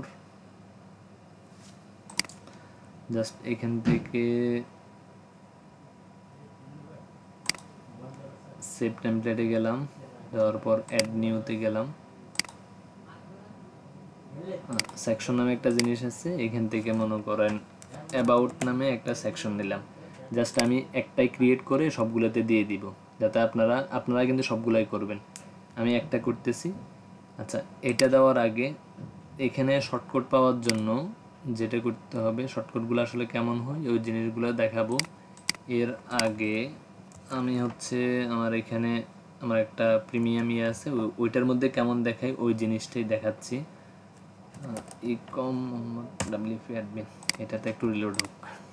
জাস্ট এখান থেকে সেভ টেমপ্লেটে গেলাম, দেওয়ার পর অ্যাড নিউতে গেলাম, সেকশন নামে একটা জিনিস আছে, এখান থেকে মনে করেন অ্যাবাউট নামে একটা সেকশন নিলাম। জাস্ট আমি একটাই ক্রিয়েট করে সবগুলোতে দিয়ে দিব, যাতে আপনারা আপনারা কিন্তু সবগুলাই করবেন, আমি একটা করতেছি। আচ্ছা, এটা দেওয়ার আগে এখানে শর্টকাট পাওয়ার জন্য যেটা করতে হবে, শর্টকাটগুলো আসলে কেমন হয় ওই জিনিসগুলো দেখাবো। এর আগে আমি হচ্ছে আমার এখানে আমার একটা প্রিমিয়াম ইয়ে আছে, ওইটার মধ্যে কেমন দেখায় ওই জিনিসটাই দেখাচ্ছি। E com Mohammad WP admin, এটাতে একটু রিলোড হোক।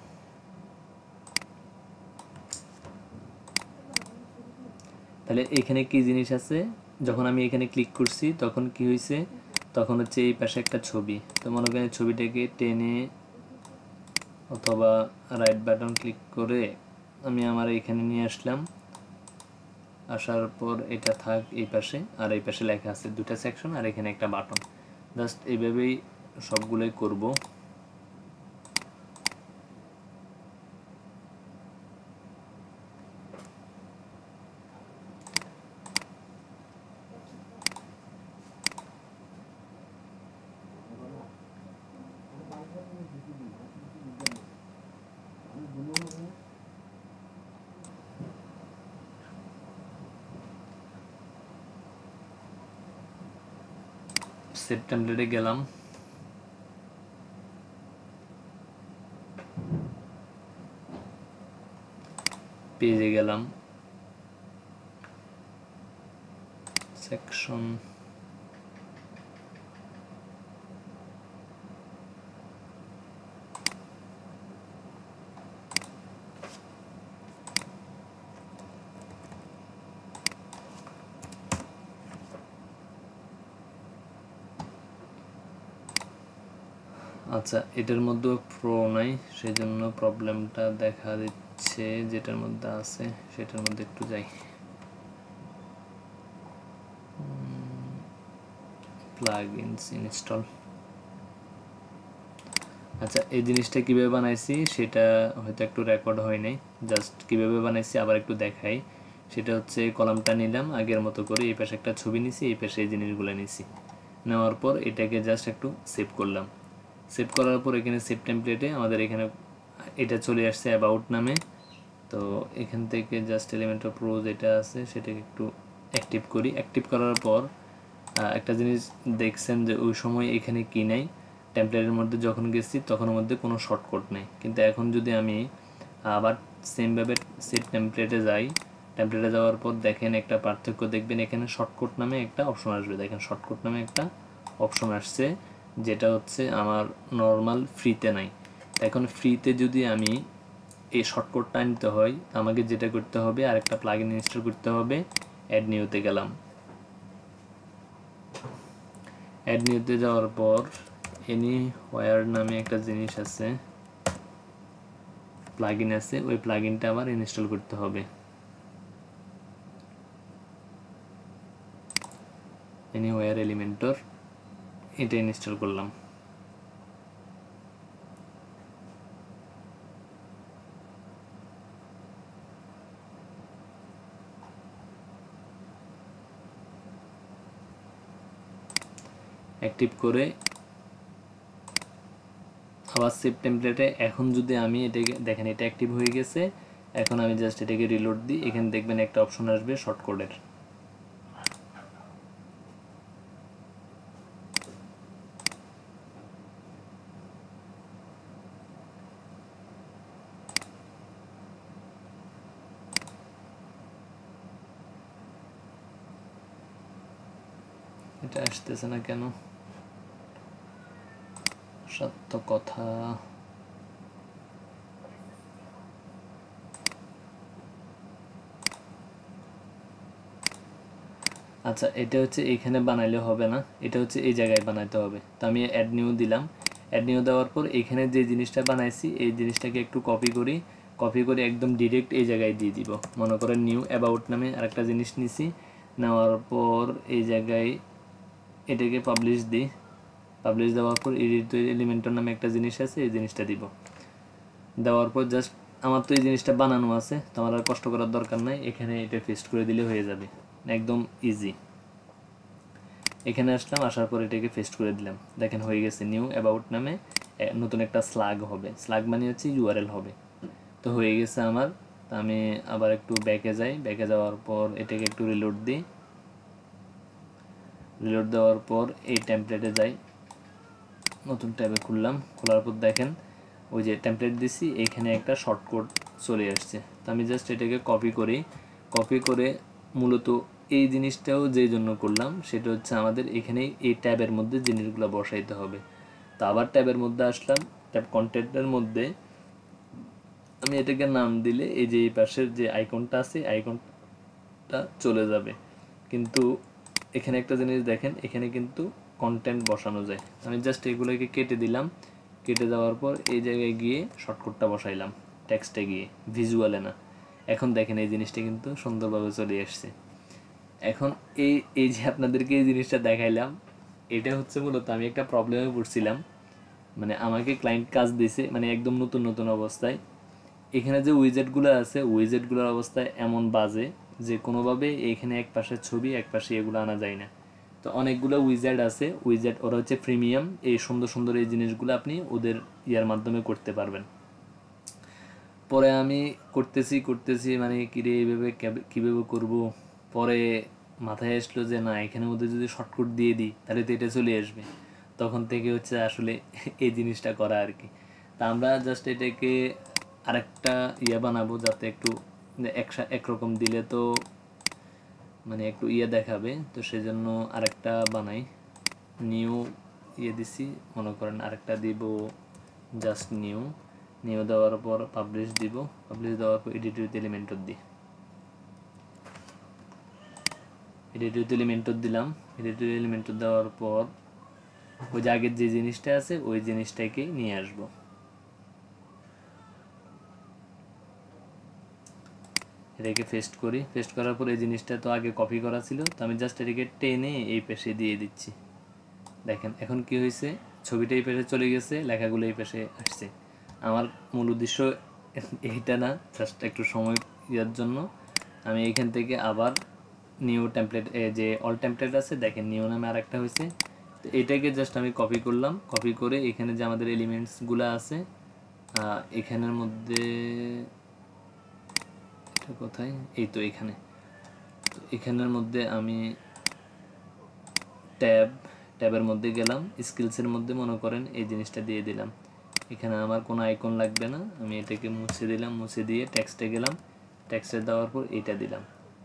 তাহলে এখানে কি জিনিস আছে, যখন আমি এখানে ক্লিক করছি তখন কি হয়েছে, তখন হচ্ছে এই পাশে একটা ছবি, তো মনে করেন ছবিটাকে টেনে অথবা রাইট বাটন ক্লিক করে আমি আমার এখানে নিয়ে আসলাম। আসার পর এটা থাক এই পাশে, আর এই পাশে লেখা আছে দুটা সেকশন আর এখানে একটা বাটন। জাস্ট এইভাবেই সবগুলোই করব। সেভ টেমপ্লেটে গেলাম, পেজে গেলাম, সেকশন, আচ্ছা এটার মধ্যে প্রো নাই সেজন্য প্রবলেমটা দেখা দিচ্ছে। যেটার মধ্যে আছে সেটার মধ্যে একটু যাই, প্লাগইনস ইনস্টল। আচ্ছা এই জিনিসটা কিভাবে বানাইছি সেটা হয়তো একটু রেকর্ড হয় নাই, জাস্ট কিভাবে বানাইছি আবার একটু দেখাই। সেটা হচ্ছে কলামটা নিলাম আগের মতো করে, এই পাশে একটা ছবি নিছি, এই পাশে এই জিনিসগুলো নিছি, নেওয়ার পর এটাকে জাস্ট একটু সেভ করলাম। সেভ করার পর এখানে সেভ টেমপ্লেটে আমাদের এখানে এটা চলে আসছে অ্যাবাউট নামে। তো এখান থেকে জাস্ট এলিমেন্টর প্রো যেটা আছে সেটাকে একটু অ্যাক্টিভ করি। অ্যাক্টিভ করার পর একটা জিনিস দেখছেন যে ওই সময় এখানে কি নাই, টেমপ্লেটের মধ্যে যখন গেছি তখন ওর মধ্যে কোনো শর্টকাট নেই। কিন্তু এখন যদি আমি আবার সেমভাবে সেভ টেমপ্লেটে যাই, টেমপ্লেটে যাওয়ার পর দেখেন একটা পার্থক্য দেখবেন, এখানে শর্টকাট নামে একটা অপশন আসবে। দেখেন শর্টকাট নামে একটা অপশন আসছে, যেটা হচ্ছে আমার নর্মাল ফ্রিতে নাই। এখন ফ্রিতে যদি আমি এই শর্টকাটটা নিতে হয় আমাকে যেটা করতে হবে আরেকটা প্লাগইন ইনস্টল করতে হবে। অ্যাড নিউতে গেলাম, অ্যাড নিউতে যাওয়ার পর এনি ওয়্যার নামে একটা জিনিস আছে, প্লাগইন আছে, ওই প্লাগইনটা আবার ইনস্টল করতে হবে। এনি ওয়্যার এলিমেন্টর, এটা ইনস্টল করলাম। অ্যাক্টিভ করে আবার সেভ টেমপ্লেটে এখন যদি আমি এটাকে দেখেন এটা অ্যাক্টিভ হয়ে গেছে। এখন আমি জাস্ট এটাকে রিলোড দিই, এখানে দেখবেন একটা অপশন আসবে শর্টকাটের। এটা আসতেছে না কেন? সত্য কথা, আচ্ছা এটা হচ্ছে এইখানে বানাইলে হবে না, এটা হচ্ছে এই জায়গায় বানাইতে হবে। তো আমি অ্যাড নিউ দিলাম, অ্যাড নিউ দেওয়ার পর এখানে যে জিনিসটা বানাইছি এই জিনিসটাকে একটু কপি করি, কপি করে একদম ডিরেক্ট এই জায়গায় দিয়ে দিব। মনে করেন নিউ অ্যাবাউট নামে আরেকটা জিনিস নিছি, নেওয়ার পর এই জায়গায় এটাকে পাবলিশ দিই, পাবলিশ দেওয়ার পর এডিট এলিমেন্টর নামে একটা জিনিস আছে, এই জিনিসটা দিব। দেওয়ার পর জাস্ট আমার তো এই জিনিসটা বানানো আছে, তো আমার আর কষ্ট করার দরকার নাই, এখানে এটা পেস্ট করে দিলে হয়ে যাবে, একদম ইজি। এখানে আসলাম, আসার পর এটাকে পেস্ট করে দিলাম, দেখেন হয়ে গেছে। নিউ অ্যাবাউট নামে নতুন একটা স্লাগ হবে, স্লাগ মানে হচ্ছে ইউআরএল হবে। তো হয়ে গেছে আমার। তো আমি আবার একটু ব্যাকে যাই, ব্যাকে যাওয়ার পর এটাকে একটু রিলোড দিই, রিলোড দেওয়ার পর এই টেমপ্লেটে যাই, নতুন ট্যাবে খুললাম, খোলার পর দেখেন ওই যে টেমপ্লেট দিছি এখানে একটা শর্টকাট চলে আসছে। তো আমি জাস্ট এটাকে কপি করি, কপি করে মূলত এই জিনিসটাও যেই জন্য করলাম সেটা হচ্ছে আমাদের এখানে এই ট্যাবের মধ্যে জিনিসগুলো বসাইতে হবে। তো আবার ট্যাবের মধ্যে আসলাম, ট্যাব কন্টেন্টের মধ্যে আমি এটাকে নাম দিলে এই যে এই পাশের যে আইকনটা আছে আইকনটা চলে যাবে। কিন্তু এখানে একটা জিনিস দেখেন, এখানে কিন্তু কন্টেন্ট বসানো যায়। আমি জাস্ট এগুলোকে কেটে দিলাম, কেটে দেওয়ার পর এই জায়গায় গিয়ে শর্টকাটটা বসাইলাম, টেক্সটে গিয়ে, ভিজুয়ালে না। এখন দেখেন এই জিনিসটা কিন্তু সুন্দরভাবে চলে আসছে। এখন এই এই যে আপনাদেরকে এই জিনিসটা দেখাইলাম, এটা হচ্ছে মূলত আমি একটা প্রবলেমে পড়ছিলাম। মানে আমাকে ক্লায়েন্ট কাজ দিছে, মানে একদম নতুন নতুন অবস্থায়। এখানে যে উইজেটগুলো আছে, উইজেটগুলোর অবস্থায় এমন বাজে যে কোনোভাবে এখানে এক পাশে ছবি এক পাশে এগুলো আনা যায় না। তো অনেকগুলো উইজেট আছে, উইজেট ওরা হচ্ছে প্রিমিয়াম, এই সুন্দর সুন্দর এই জিনিসগুলো আপনি ওদের ইয়ার মাধ্যমে করতে পারবেন। পরে আমি করতেছি করতেছি মানে কিরে এইভাবে কীভাবে করব, পরে মাথায় আসলো যে না, এখানের মধ্যে যদি শর্টকাট দিয়ে দিই তাহলে তো এটা চলে আসবে। তখন থেকে হচ্ছে আসলে এই জিনিসটা করা আর কি। তা আমরা জাস্ট এটাকে আরেকটা ইয়ে বানাবো, যাতে একটু একসা একরকম দিলে তো মানে একটু ইয়ে দেখাবে, তো সেজন্য আরেকটা বানাই। নিউ ইয়ে দিছি, মনে করেন আরেকটা দিব, জাস্ট নিউ। নিউ দেওয়ার পর পাবলিশ দিব, পাবলিশ দেওয়ার পর এডিট উইথ এলিমেন্টর দিই, এডিট উইথ এলিমেন্টর দিলাম। এডিট উইথ এলিমেন্টর দেওয়ার পর ওই যে আগের যে জিনিসটা আছে ওই জিনিসটাকে নিয়ে আসবো। এটাকে পেস্ট করি, পেস্ট করার পর এই জিনিসটা তো আগে কপি করা ছিল, তো আমি জাস্ট এটাকে টেনে এই পেশে দিয়ে দিচ্ছি। দেখেন এখন কি হয়েছে, ছবিটা এই পেশে চলে গেছে, লেখাগুলো এই পেশে আসছে। আমার মূল উদ্দেশ্য এইটা না, জাস্ট একটু সময় ইয়ার জন্য আমি এইখান থেকে আবার নিউ টেমপ্লেট, যে অল টেমপ্লেট আছে দেখেন নিউ নামে আর একটা হয়েছে, তো এটাকে জাস্ট আমি কপি করলাম। কপি করে এখানে যে আমাদের এলিমেন্টসগুলো আছে এখানের মধ্যে, এটা কোথায়, এই তো এখানে, তো এখানের মধ্যে আমি ট্যাব ট্যাবের মধ্যে গেলাম, স্কিলসের মধ্যে মনে করেন এই জিনিসটা দিয়ে দিলাম। এখানে আমার কোনো আইকন লাগবে না, আমি এটাকে মুছে দিলাম, মুছে দিয়ে টেক্সটে গেলাম, টেক্সটে দেওয়ার পর এইটা দিলাম।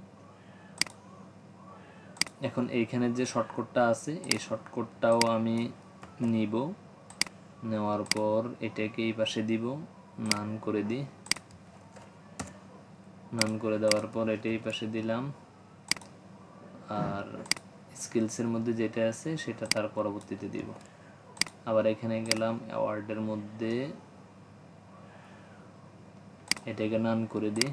এখন এইখানে যে শর্টকাটটা আছে এই শর্টকাটটাও আমি নিব, নেওয়ার পর এটাকে এই পাশে দিব, নান করে দিই, নান করে দেওয়ার পর এটা এই পাশে দিলাম। আর স্কিলসের মধ্যে যেটা আছে সেটা তার পরবর্তীতে দিব। আবার এখানে গেলাম অ্যাওয়ার্ডের মধ্যে, এটাকে নান করে দিই,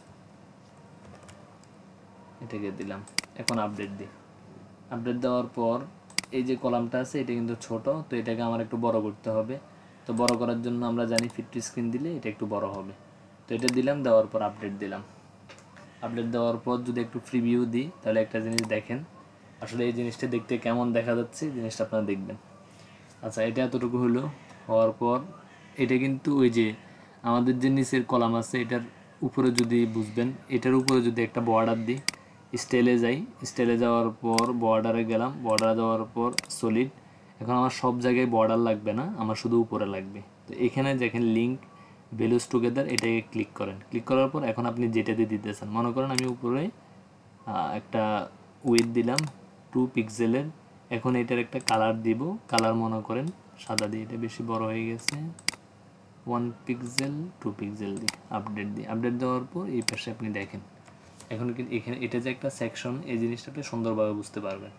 এটাকে দিলাম। এখন আপডেট দিই, আপডেট দেওয়ার পর এই যে কলামটা আছে এটা কিন্তু ছোট, তো এটাকে আমার একটু বড় করতে হবে। তো বড় করার জন্য আমরা জানি ফিট টু স্ক্রিন দিলে এটা একটু বড় হবে, তো এটা দিলাম। দেওয়ার পর আপডেট দিলাম, আপডেট দেওয়ার পর যদি একটু প্রিভিউ দিই তাহলে একটা জিনিস দেখেন, আসলে এই জিনিসটা দেখতে কেমন দেখা যাচ্ছে জিনিসটা আপনারা দেখবেন। আচ্ছা, এটা এতটুকু হলো। হওয়ার পর এটা কিন্তু ওই যে আমাদের যে নিচের কলাম আছে এটার উপরে যদি বুঝবেন, এটার উপরে যদি একটা বর্ডার দিই, স্টাইলে যাই, স্টাইলে যাওয়ার পর বর্ডারে গেলাম, বর্ডারে যাওয়ার পর সলিড। এখন আমার সব জায়গায় বর্ডার লাগবে না, আমার শুধু উপরে লাগবে। তো এখানে দেখেন লিঙ্ক ভ্যালুস টুগেদার, এটাকে ক্লিক করেন। ক্লিক করার পর এখন আপনি যেটাতে দিতে চান, মনে করেন আমি উপরে একটা উইথ দিলাম টু পিক্সেলের। এখন এটার একটা কালার দিব, কালার মনে করেন সাদা দিয়ে, এটা বেশি বড় হয়ে গেছে, ওয়ান পিক্সেল টু পিক্সেল দিই, আপডেট দিই। আপডেট দেওয়ার পর এই পাশে আপনি দেখেন এখন কিন্তু এখানে এটা যে একটা সেকশন, এই জিনিসটা আপনি সুন্দরভাবে বুঝতে পারবেন।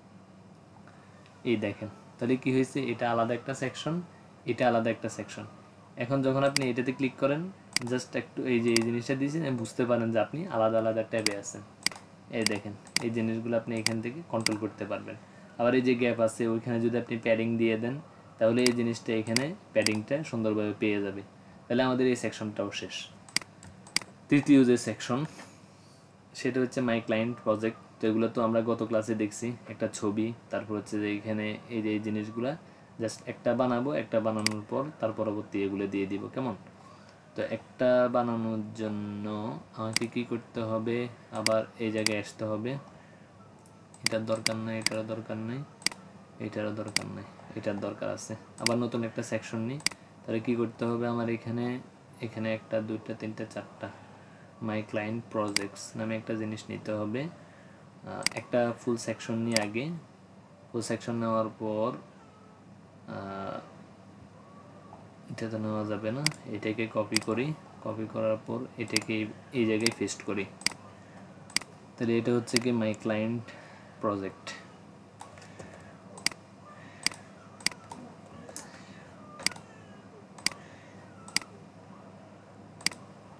এই দেখেন তাহলে কি হয়েছে, এটা আলাদা একটা সেকশন, এটা আলাদা একটা সেকশন। এখন যখন আপনি এটাতে ক্লিক করেন, জাস্ট একটু এই যে এই জিনিসটা দিয়েছেন, বুঝতে পারেন যে আপনি আলাদা আলাদা ট্যাবে আছেন। এই দেখেন এই জিনিসগুলো আপনি এখান থেকে কন্ট্রোল করতে পারবেন। আবার এই যে গ্যাপ আছে ওইখানে যদি আপনি প্যাডিং দিয়ে দেন তাহলে এই জিনিসটা এখানে প্যাডিংটা সুন্দরভাবে পেয়ে যাবে। তাহলে আমাদের এই সেকশনটাও শেষ। তৃতীয় যে সেকশন সেটা হচ্ছে মাই ক্লায়েন্ট প্রজেক্ট। তো এগুলো তো আমরা গত ক্লাসে দেখছি, একটা ছবি, তারপর হচ্ছে যে এখানে এই যে এই জিনিসগুলা জাস্ট একটা বানাবো, একটা বানানোর পর তার পরবর্তী এগুলো দিয়ে দিব, কেমন? তো একটা বানানোর জন্য আমাকে কি করতে হবে, আবার এই জায়গায় আসতে হবে। এটার দরকার নাই, এটারও দরকার নাই, এটারও দরকার নাই, এটার দরকার আছে। আবার নতুন একটা সেকশন নিই, তাহলে কি করতে হবে আমার এখানে, এখানে একটা দুইটা তিনটা চারটা মাই ক্লায়েন্ট প্রজেক্টস নামে একটা জিনিস নিতে হবে। একটা ফুল সেকশন নিয়ে আগে, ফুল সেকশন নেওয়ার পর এটা তো নেওয়া যাবে না, এটাকে কপি করি, কপি করার পর এটাকে এই জায়গায় পেস্ট করি। তাহলে এটা হচ্ছে কি মাই ক্লায়েন্ট প্রজেক্ট।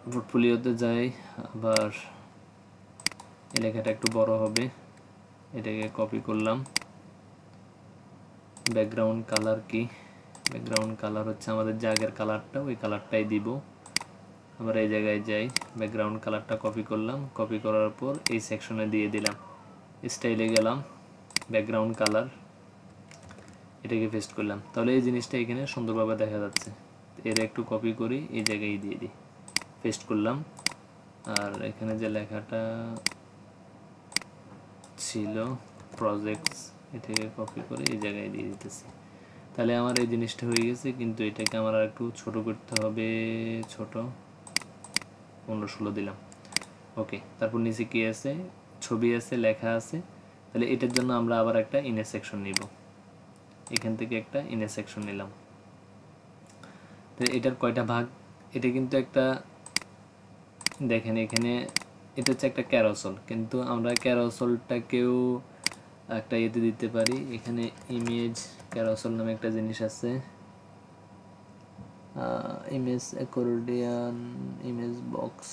পোর্টফোলিওতে যাই, আবার এই লেখাটা একটু বড় হবে, এটাকে কপি করলাম। ব্যাকগ্রাউন্ড কালার কি, ব্যাকগ্রাউন্ড কালার হচ্ছে আমাদের যে আগের কালারটা, ওই কালারটাই দিব। আবার এই জায়গায় যাই, ব্যাকগ্রাউন্ড কালারটা কপি করলাম, কপি করার পর এই সেকশনে দিয়ে দিলাম, স্টাইলে গেলাম, ব্যাকগ্রাউন্ড কালার, এটাকে পেস্ট করলাম। তাহলে এই জিনিসটা এখানে সুন্দরভাবে দেখা যাচ্ছে। এর একটু কপি করি, এই জায়গায় দিয়ে দিই, পেস্ট করলাম। আর এখানে যে লেখাটা ছিল প্রজেক্টস, এটাকে কপি করে এই জায়গায় দিয়ে দিতেছি। তাহলে আমার এই জিনিসটা হয়ে গেছে, কিন্তু এটাকে আমার আর একটু ছোট করতে হবে, ছোট পনেরো ষোলো দিলাম। ওকে, তারপর নিচে কি আছে, ছবি আছে, লেখা আছে। তাহলে এটার জন্য আমরা আবার একটা ইনের সেকশন নিব, এখান থেকে একটা ইনের সেকশন নিলাম। তো এটার কয়টা ভাগ, এটা কিন্তু একটা, দেখেন এখানে এটা হচ্ছে একটা ক্যারোসল, কিন্তু আমরা ক্যারোসলটাকেও একটা ইয়েতে দিতে পারি। এখানে ইমেজ ক্যারোসল নামে একটা জিনিস আছে, image accordion, image box,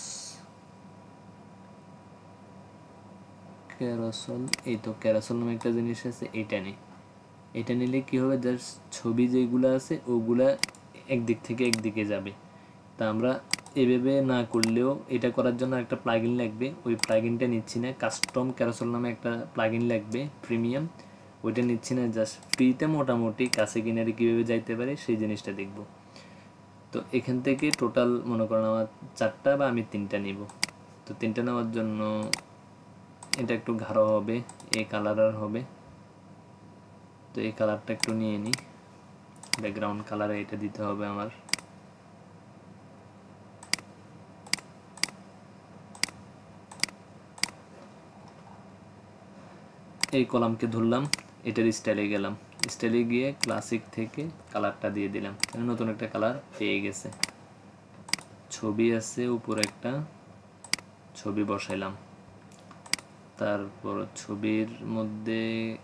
carousel, এই তো ক্যারোসল নামে একটা জিনিস আছে, এইটা নেই। এটা নিলে কি হবে, জাস্ট ছবি যেগুলো আছে ওগুলা একদিক থেকে একদিকে যাবে। তা আমরা এভাবে না করলেও এটা করার জন্য একটা প্লাগইন লাগবে, ওই প্লাগইনটা নিচ্ছি না। কাস্টম ক্যারোসেল নামে একটা প্লাগইন লাগবে প্রিমিয়াম, ওইটা নিচ্ছি না। জাস্ট ফ্রিতে মোটামুটি কাছে কিনারে কীভাবে যাইতে পারে সেই জিনিসটা দেখব। তো এখান থেকে টোটাল মনে করেন আমার চারটা বা আমি তিনটা নিব। তো তিনটা নেওয়ার জন্য এটা একটু গাঢ় হবে, এই কালারের হবে। তো এই কালারটা একটু নিয়ে নিই, ব্যাকগ্রাউন্ড কালারে এটা দিতে হবে আমার। এই কলামকে ধরলাম, এটার স্টাইলে গেলাম, স্টাইলে গিয়ে ক্লাসিক থেকে কালারটা দিয়ে দিলাম, নতুন একটা কালার পেয়ে গেছে। ছবি আছে, উপরে একটা ছবি বসাইলাম। তারপর ছবির মধ্যে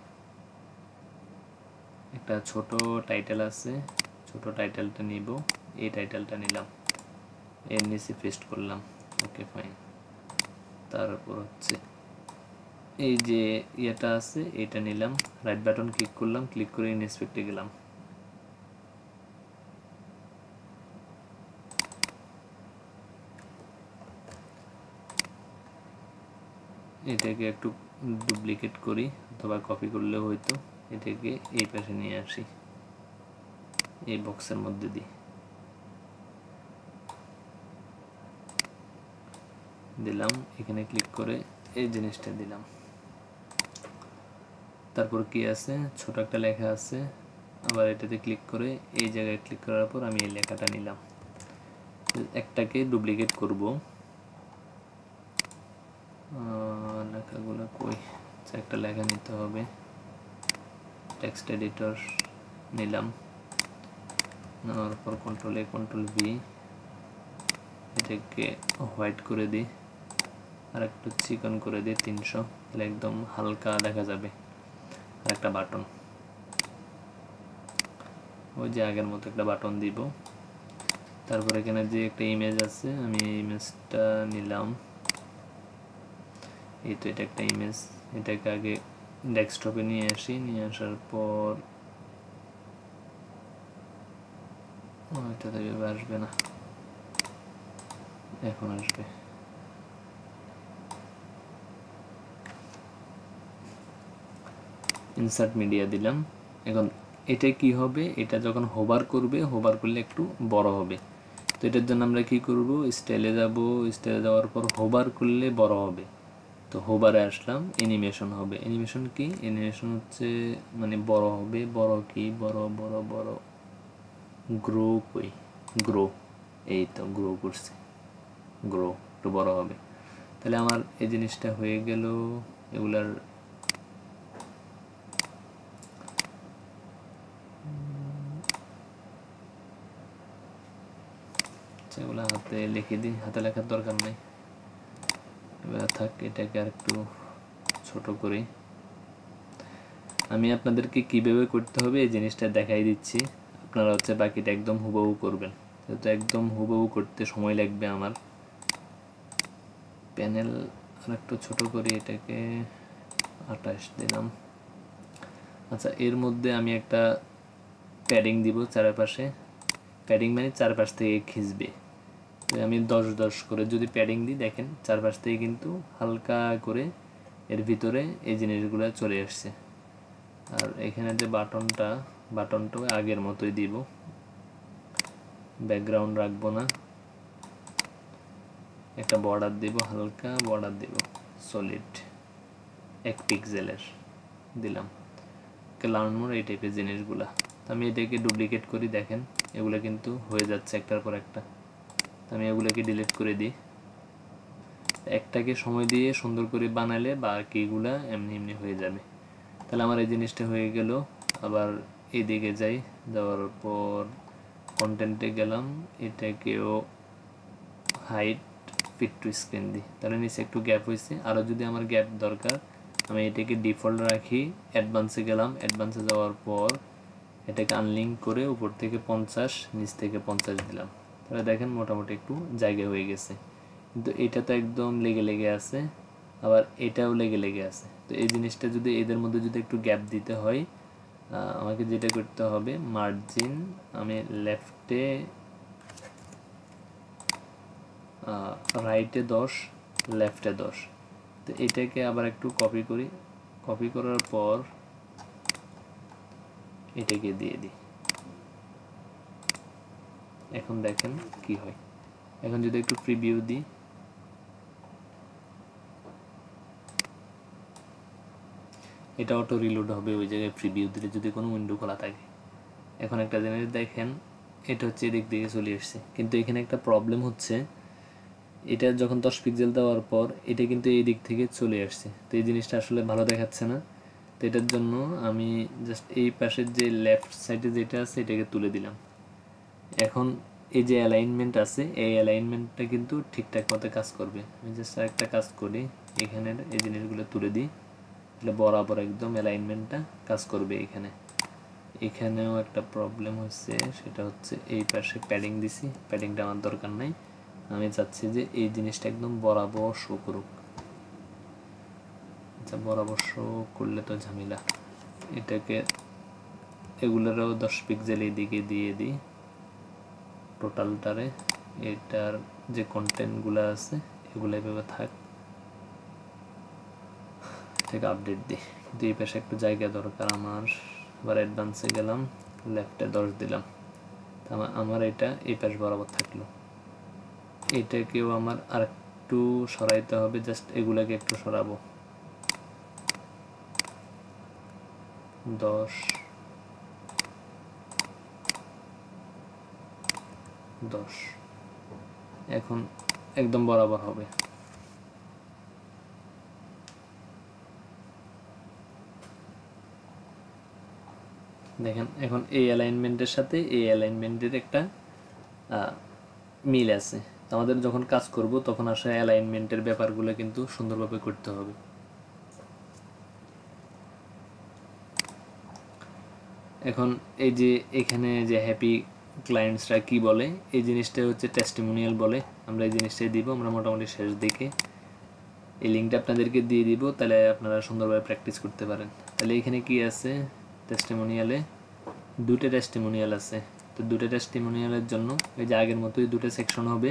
একটা ছোট টাইটেল আছে, ছোট টাইটেলটা নিব, এই টাইটেলটা নিলাম, এর নিচে পেস্ট করলাম। Okay fine. তারপর হচ্ছে এই যে ইয়েটা আছে, এটা নিলাম, রাইট বাটন ক্লিক করলাম, ক্লিক করে ইনস্পেক্টে গেলাম। এটাকে একটু ডুপ্লিকেট করি অথবা কপি করলেও হয়তো, এটাকে এই পাশে নিয়ে আসি, এই বক্সের মধ্যে দিই, দিলাম। এখানে ক্লিক করে এই জিনিসটা দিলাম। তারপর কি আছে, ছোট একটা লেখা আছে, আবার এটাতে ক্লিক করে এই জায়গায় ক্লিক করার পর আমি এই লেখাটা নিলাম। একটাকে ডুপ্লিকেট করব, লেখাগুলো কই, একটা লেখা নিতে হবে, টেক্সট এডিটর নিলাম, নেওয়ার পর কন্ট্রোল এ কন্ট্রোল ভি, এটাকে হোয়াইট করে দিই আর একটু চিকন করে দিই তিনশো, তাহলে একদম হালকা দেখা যাবে। আর একটা বাটন, ওই যে আগের মতো একটা বাটন দিব। তারপর এখানে যে একটা ইমেজ আছে, আমি ইমেজটা নিলাম, এই তো এটা একটা ইমেজ, এটাকে আগে ডেস্কটপে নিয়ে আসি, নিয়ে আসার পর এটা থেকে আসবে না, এখন আসবে। ইনসার্ট মিডিয়া দিলাম। এখন এটা কি হবে, এটা যখন হোভার করবে, হোভার করলে একটু বড় হবে। তো এটার জন্য আমরা কি করব, স্টাইলে যাব, স্টাইলে যাওয়ার পর হোভার করলে বড় হবে। তো হোভারে আসলাম, অ্যানিমেশন হবে। অ্যানিমেশন কি, অ্যানিমেশন হচ্ছে মানে বড় হবে, বড় কি, বড় বড় বড়, গ্রো কই, গ্রো, এই তো গ্রো করছে, গ্রো একটু বড় হবে। তাহলে আমার এই জিনিসটা হয়ে গেল। এগুলার এগুলো হাতে লিখে দিই, হাতে লেখার দরকার নেই, এবার থাক। এটাকে আর একটু ছোট করি। আমি আপনাদেরকে কিভাবে করতে হবে এই জিনিসটা দেখাই দিচ্ছি, আপনারা হচ্ছে বাকিটা একদম হুবহু করবেন। যেহেতু একদম হুবহু করতে সময় লাগবে আমার, প্যানেল আর একটু ছোট করি, এটাকে আঠাশ দিলাম। আচ্ছা, এর মধ্যে আমি একটা প্যাডিং দিব চারপাশে। প্যাডিং মানে চারপাশ থেকে খিঁচবে। আমি দশ দশ করে যদি প্যাডিং দিই, দেখেন চারপাশ থেকে কিন্তু হালকা করে এর ভিতরে এই জিনিসগুলো চলে আসছে। আর এখানে যে বাটনটা, বাটনটাও আগের মতোই দিব, ব্যাকগ্রাউন্ড রাখবো না। একটা বর্ডার দিব, হালকা বর্ডার দিব, সলিড এক পিক্সেলের দিলাম। লার্ন মোর এই টাইপের জিনিসগুলা। আমি এটাকে ডুপ্লিকেট করি, দেখেন এগুলো কিন্তু হয়ে যাচ্ছে একটার পর একটা। আমি এগুলোকে ডিলিট করে দিই। একটাকে সময় দিয়ে সুন্দর করে বানালে বাকিগুলা এমনি এমনি হয়ে যাবে। তাহলে আমার এই জিনিসটা হয়ে গেল। আবার এইদিকে যাই, যাওয়ার পর কন্টেন্টে গেলাম, এটাকেও হাইট ফিট টু স্ক্রিন দিই, তাহলে নিচে একটু গ্যাপ হয়েছে। আরও যদি আমার গ্যাপ দরকার, আমি এটাকে ডিফল্ট রাখি, অ্যাডভান্সে গেলাম, অ্যাডভান্সে যাওয়ার পর এটাকে আনলিঙ্ক করে উপর থেকে পঞ্চাশ, নিচ থেকে পঞ্চাশ দিলাম। তাহলে দেখেন মোটামুটি একটু জায়গা হয়ে গেছে। কিন্তু এটা তো একদম লেগে লেগে আছে, আবার এটাও লেগে লেগে আছে। তো এই জিনিসটা যদি এদের মধ্যে যদি একটু গ্যাপ দিতে হয়, আমাকে যেটা করতে হবে, মার্জিন আমি লেফটে রাইটে দশ, লেফটে দশ। তো এটাকে আবার একটু কপি করি, কপি করার পর এটাকে দিয়ে দিই। এখন দেখেন কি হয়। এখন যদি একটু প্রিভিউ দিই, এটা অটো রিলোড হবে ওই জায়গায় প্রিভিউ দিলে যদি কোনো উইন্ডো খোলা থাকে। এখন একটা জিনিস দেখেন, এটা হচ্ছে এদিক দিকে চলে আসছে, কিন্তু এখানে একটা প্রবলেম হচ্ছে, এটা যখন দশ পিক্সেল দেওয়ার পর এটা কিন্তু এই দিক থেকে চলে আসছে। তো এই জিনিসটা আসলে ভালো দেখাচ্ছে না। তো এটার জন্য আমি জাস্ট এই পাশের যে লেফট সাইডে যেটা আছে এটাকে তুলে দিলাম। এখন এই যে অ্যালাইনমেন্ট আছে, এই অ্যালাইনমেন্টটা কিন্তু ঠিকঠাক মতো কাজ করবে। আমি জাস্ট একটা কাজ করি, এখানের এই জিনিসগুলো তুলে দিই, তাহলে বরাবর একদম অ্যালাইনমেন্টটা কাজ করবে। এখানে এখানেও একটা প্রবলেম হচ্ছে, সেটা হচ্ছে এই পাশে প্যাডিং দিছি, প্যাডিংটা আমার দরকার নাই। আমি চাচ্ছি যে এই জিনিসটা একদম বরাবর শো করুক। আচ্ছা, বরাবর শো করলে তো ঝামেলা। এটাকে এগুলোরও দশ পিক্সেল এইদিকে দিয়ে দিই টোটালটারে। এটার যে কন্টেন্টগুলো আছে এগুলো এভাবে থাক, থেকে আপডেট দিই। কিন্তু এই পাশে একটু জায়গা দরকার আমার। আবার অ্যাডভান্সে গেলাম, লেফটে দশ দিলাম। আমার এটা এই পাশ বরাবর থাকলো। এটাকেও আমার আর একটু সরাইতে হবে, জাস্ট এগুলাকে একটু সরাবো, দশ দশ। এখন একদম বরাবর হবে। দেখেন এখন এই অ্যালাইনমেন্টের সাথে এই অ্যালাইনমেন্টের একটা মিল আছে। আমাদের যখন কাজ করব তখন আসলে অ্যালাইনমেন্টের ব্যাপারগুলো কিন্তু সুন্দরভাবে করতে হবে। এখন এই যে এখানে যে হ্যাপি ক্লায়েন্টসরা কি বলে, এই জিনিসটা হচ্ছে টেস্টিমোনিয়াল বলে। আমরা এই জিনিসটাই দিব, আমরা মোটামুটি শেষ দিকে এই লিঙ্কটা আপনাদেরকে দিয়ে দিব, তাহলে আপনারা সুন্দরভাবে প্র্যাকটিস করতে পারেন। তাহলে এখানে কি আছে, টেস্টিমোনিয়ালে দুটো টেস্টিমোনিয়াল আছে। তো দুটো টেস্টিমোনিয়ালের জন্য এই যে আগের মতোই দুটো সেকশন হবে,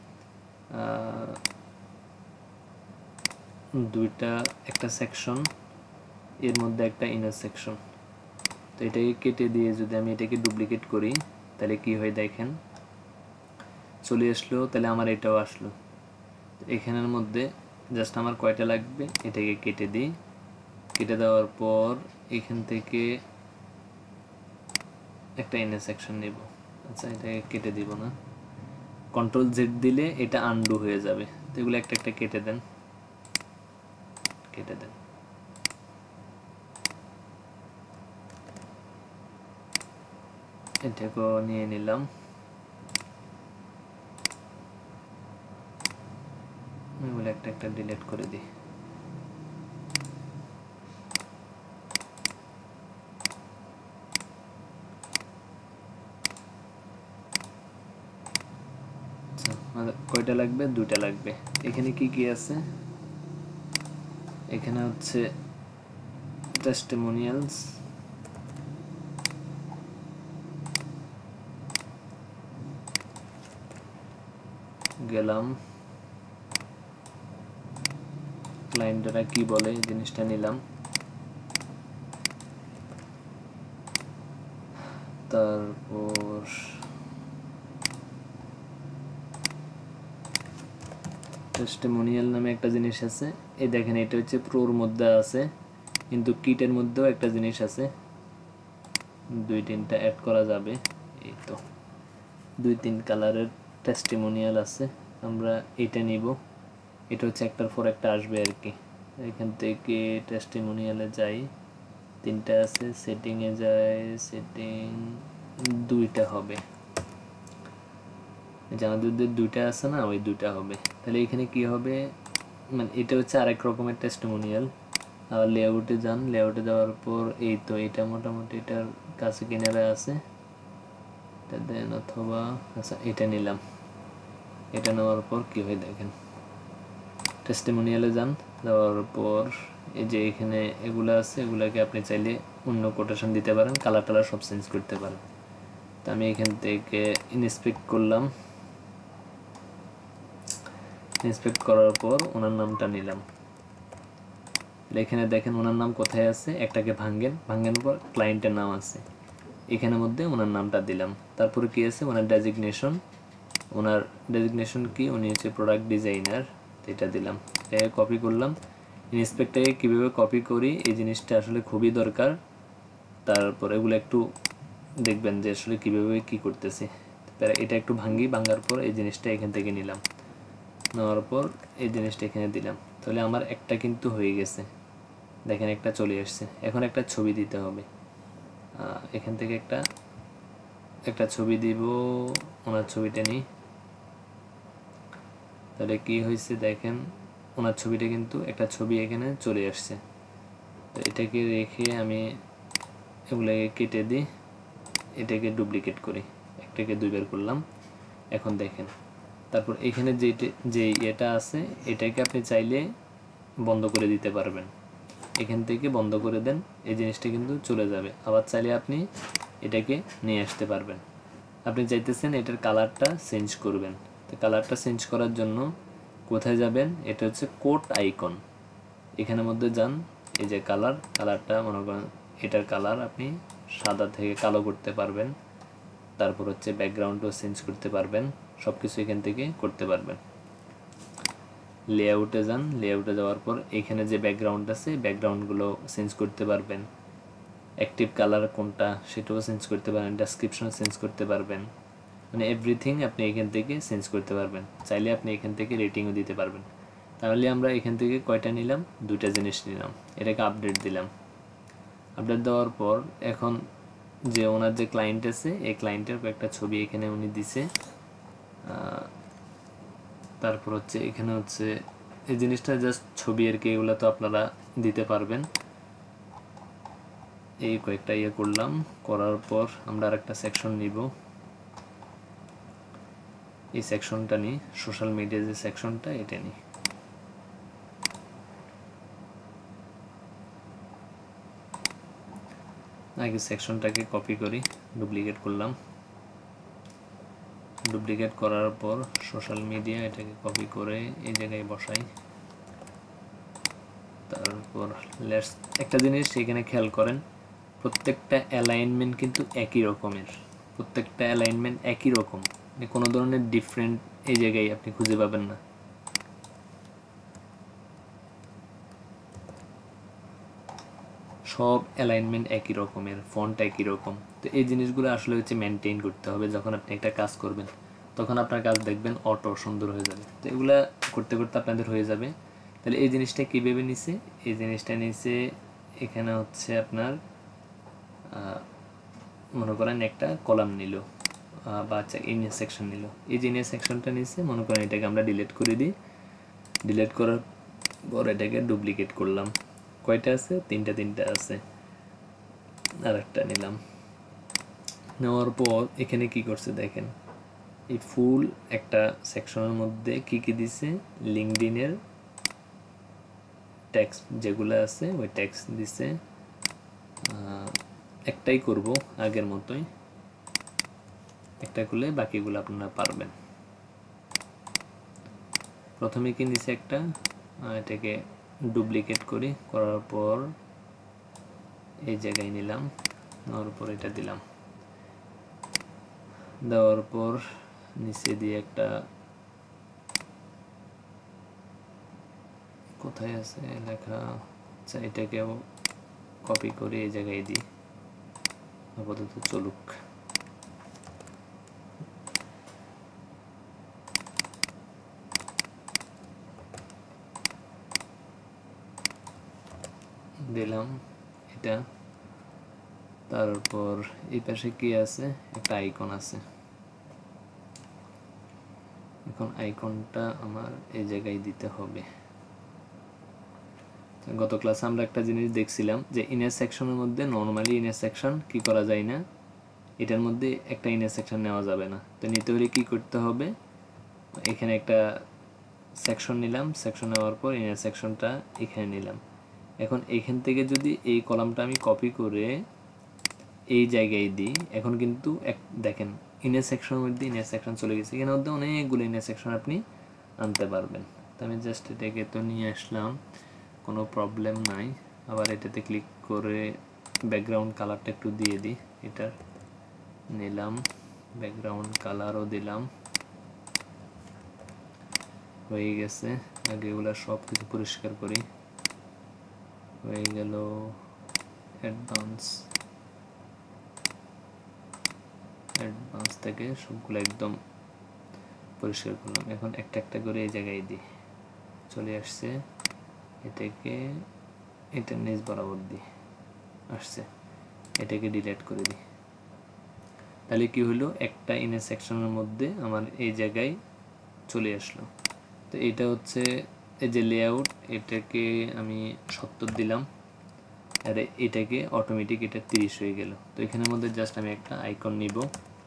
দুইটা, একটা সেকশন এর মধ্যে একটা ইনার সেকশন। তো এটাকে কেটে দিয়ে যদি আমি এটাকে ডুপ্লিকেট করি, তাহলে কি হয় দেখেন, চলে আসলো। তাহলে আমার এটাও আসলো। এখানের মধ্যে জাস্ট আমার কয়টা লাগবে, এটাকে কেটে দিই। কেটে দেওয়ার পর এখান থেকে একটা ইনার সেকশন নেব। আচ্ছা, এটাকে কেটে দিব না, কন্ট্রোল জেড দিলে এটা আনডু হয়ে যাবে। তো এগুলো একটা একটা কেটে দেন, কেটে দেন। এটাকেও নিয়ে নিলাম। এগুলো একটা একটা ডিলিট করে দিই। কয়টা লাগবে? দুইটা লাগবে। এখানে কি কি আছে? এখানে হচ্ছে টেস্টিমোনিয়ালস, গেলাম, ক্লায়েন্টরা কি বলে জিনিসটা নিলাম, তারপর টেস্টিমোনিয়াল নামে একটা জিনিস আছে। এই দেখেন এটা হচ্ছে প্রোর মধ্যে আছে, কিন্তু কিটের মধ্যেও একটা জিনিস আছে, দুই তিনটা অ্যাড করা যাবে। এই তো দুই তিন কালারের টেস্টিমোনিয়াল আছে, আমরা এটা নিব। এটা হচ্ছে একটার পর একটা আসবে আর কি। এখান থেকে টেস্টিমোনিয়ালে যাই, তিনটা আছে, সেটিংয়ে যায়, সেটিং দুইটা হবে, যে আমাদের দুইটা আছে না, ওই দুইটা হবে। তাহলে এখানে কি হবে, মানে এটা হচ্ছে আরেক রকমের টেস্টিমোনিয়াল। আবার লেআউটে যান, লেআউটে যাওয়ার পর এই তো এটা মোটামুটি এটার কাছে কিনারে আছে, এটা দেন অথবা আচ্ছা এটা নিলাম। এটা নেওয়ার পর কি হয় দেখেন, টেস্টিমোনিয়ালে যান, যাওয়ার পর এই যে এখানে এগুলো আছে, এগুলাকে আপনি চাইলে অন্য কোটেশন দিতে পারেন, কালার টালার সব চেঞ্জ করতে পারেন। তো আমি এখান থেকে ইন্সপেক্ট করলাম, ইন্সপেক্ট করার পর ওনার নামটা নিলাম। এখানে দেখেন ওনার নাম কোথায় আছে, একটাকে ভাঙ্গেন, ভাঙ্গেন পর ক্লায়েন্টের নাম আছে, এখানের মধ্যে ওনার নামটা দিলাম। তারপরে কি আছে, ওনার ডেজিগনেশন, ওনার ডেজিগনেশন কি, উনি হচ্ছে প্রোডাক্ট ডিজাইনার, এটা দিলাম। এটাকে কপি করলাম। ইন্সপেক্টরকে কীভাবে কপি করি এই জিনিসটা আসলে খুবই দরকার। তারপর এগুলো একটু দেখবেন যে আসলে কীভাবে কী করতেছি। এটা একটু ভাঙ্গি, ভাঙ্গার পর এই জিনিসটা এখান থেকে নিলাম, নেওয়ার পর এই জিনিসটা এখানে দিলাম। তাহলে আমার একটা কিন্তু হয়ে গেছে, দেখেন একটা চলে আসছে। এখন একটা ছবি দিতে হবে, এখান থেকে একটা একটা ছবি দিব, ওনার ছবিটা নিই। তাহলে কি হয়েছে দেখেন, ওনার ছবিটা কিন্তু একটা ছবি এখানে চলে আসছে। তো এটাকে রেখে আমি এগুলোকে কেটে দিই, এটাকে ডুপ্লিকেট করি, একটাকে দুইবার করলাম। এখন দেখেন, তারপর এখানে যেটা যে এটা আছে এটাকে আপনি চাইলে বন্ধ করে দিতে পারবেন, এখান থেকে বন্ধ করে দেন, এই জিনিসটা কিন্তু চলে যাবে। আবার চাইলে আপনি এটাকে নিয়ে আসতে পারবেন। আপনি চাইতেছেন এটার কালারটা চেঞ্জ করবেন, তো কালারটা চেঞ্জ করার জন্য কোথায় যাবেন, এটা হচ্ছে কোট আইকন, এখানের মধ্যে যান। এই যে কালার, কালারটা মনে করেন এটার কালার আপনি সাদা থেকে কালো করতে পারবেন। তারপর হচ্ছে ব্যাকগ্রাউন্ডও চেঞ্জ করতে পারবেন, সব কিছু এখান থেকে করতে পারবেন। লেআউটে যান, লেআউটে যাওয়ার পর এখানে যে ব্যাকগ্রাউন্ড আছে ব্যাকগ্রাউন্ডগুলো চেঞ্জ করতে পারবেন, অ্যাক্টিভ কালার কোনটা সেটাও চেঞ্জ করতে পারেন, ডেসক্রিপশন চেঞ্জ করতে পারবেন, মানে এভরিথিং আপনি এখান থেকে চেঞ্জ করতে পারবেন। চাইলে আপনি এখান থেকে রেটিংও দিতে পারবেন। তাহলে আমরা এখান থেকে কয়টা নিলাম, দুইটা জিনিস নিলাম। এটাকে আপডেট দিলাম, আপডেট দেওয়ার পর এখন যে ওনার যে ক্লায়েন্ট আছে এই ক্লায়েন্টের কয়েকটা ছবি এখানে উনি দিছে। তারপর হচ্ছে এখানে হচ্ছে এই জিনিসটা জাস্ট ছবি আর কি, এগুলো তো আপনারা দিতে পারবেন। এই কয়েকটা ইয়ে করলাম, করার পর আমরা আর একটা সেকশন নিব, এই সেকশনটা নিই, সোশ্যাল মিডিয়া যে সেকশনটা এটা নিই। আগে সেকশনটাকে কপি করি, ডুপ্লিকেট করলাম, ডুপ্লিকেট করার পর সোশ্যাল মিডিয়া এটাকে কপি করে এই জায়গায় বসাই। তারপর লেটস একটা জিনিস এখানে খেয়াল করেন, প্রত্যেকটা অ্যালাইনমেন্ট কিন্তু একই রকমের, প্রত্যেকটা অ্যালাইনমেন্ট একই রকম, মানে কোনো ধরনের ডিফারেন্ট এই জায়গায় আপনি খুঁজে পাবেন না। সব অ্যালাইনমেন্ট একই রকমের, ফন্ট একই রকম। তো এই জিনিসগুলো আসলে হচ্ছে মেনটেন করতে হবে, যখন আপনি একটা কাজ করবেন তখন আপনার কাজ দেখবেন অটো সুন্দর হয়ে যাবে। তো এগুলা করতে করতে আপনাদের হয়ে যাবে। তাহলে এই জিনিসটা কীভাবে নিছে, এই জিনিসটা নিচে এখানে হচ্ছে আপনার মনে করেন একটা কলাম নিল বা ইমেজ সেকশন নিল, এই যে ইমেজ সেকশনটা নিচে মনে করেন এটাকে আমরা ডিলিট করে দিই। ডিলিট করার পর এটাকে ডুপ্লিকেট করলাম, কয়টা আছে, তিনটা তিনটা আছে, আর একটা নিলাম। নেওয়ার পর এখানে কি করছে দেখেন, এই ফুল একটা সেকশনের মধ্যে কি কি দিছে, লিঙ্কডইনের টেক্সট যেগুলো আছে ওই টেক্সট দিছে। একটাই করব আগের মতোই, একটা করলে বাকিগুলো আপনারা পারবেন। প্রথমে কি নিচে একটা, এটাকে ডুপ্লিকেট করি, করার পর এই জায়গায় নিলাম, নেওয়ার পর এটা দিলাম, দেওয়ার পর নিচে দিয়ে একটা, কোথায় আছে লেখা, আচ্ছা এটাকেও কপি করে এই জায়গায় দিই, আপাতত চলুক। দিলাম এটা, তারপর এই পাশে কি আছে, একটা আইকন আছে। এখন আইকনটা আমার এই জায়গায় দিতে হবে। গত ক্লাসে আমরা একটা জিনিস দেখছিলাম যে ইনার সেকশনের মধ্যে নর্মালি ইনার সেকশন কি করা যায় না, এটার মধ্যে একটা ইনার সেকশন নেওয়া যাবে না। তো নিতে হলে কি করতে হবে, এখানে একটা সেকশন নিলাম, সেকশন নেওয়ার পর ইনার সেকশনটা এখানে নিলাম। এখন এখান থেকে যদি এই কলামটা আমি কপি করে এই জায়গায় দিই, এখন কিন্তু এক দেখেন ইনার সেকশনের মধ্যে ইনার সেকশন চলে গেছে, এখানের মধ্যে অনেকগুলো ইনার সেকশন আপনি আনতে পারবেন। তো আমি জাস্ট এটাকে তো নিয়ে আসলাম, কোনো প্রবলেম নাই। আবার এটাতে ক্লিক করে ব্যাকগ্রাউন্ড কালারটা একটু দিয়ে দিই, এটা নিলাম, ব্যাকগ্রাউন্ড কালারও দিলাম, হয়ে গেছে। আগে এগুলো সব কিছু পরিষ্কার করি, হয়ে গেল। অ্যাডভান্স অ্যাডভান্স থেকে সবগুলো একদম পরিষ্কার করলাম। এখন একটা একটা করে এই জায়গায় দিই, চলে আসছে। এটাকে এটা নিচ বরাবর দিই, আসছে। এটাকে ডিলিট করে দিই, তাহলে কি হলো, একটা ইনার সেকশনের মধ্যে আমার এই জায়গায় চলে আসলো। তো এটা হচ্ছে এই যে লেআউট, এটাকে আমি সত্তর দিলাম, আর এটাকে অটোমেটিক এটা তিরিশ হয়ে গেল। তো এখানের মধ্যে জাস্ট আমি একটা আইকন নিব,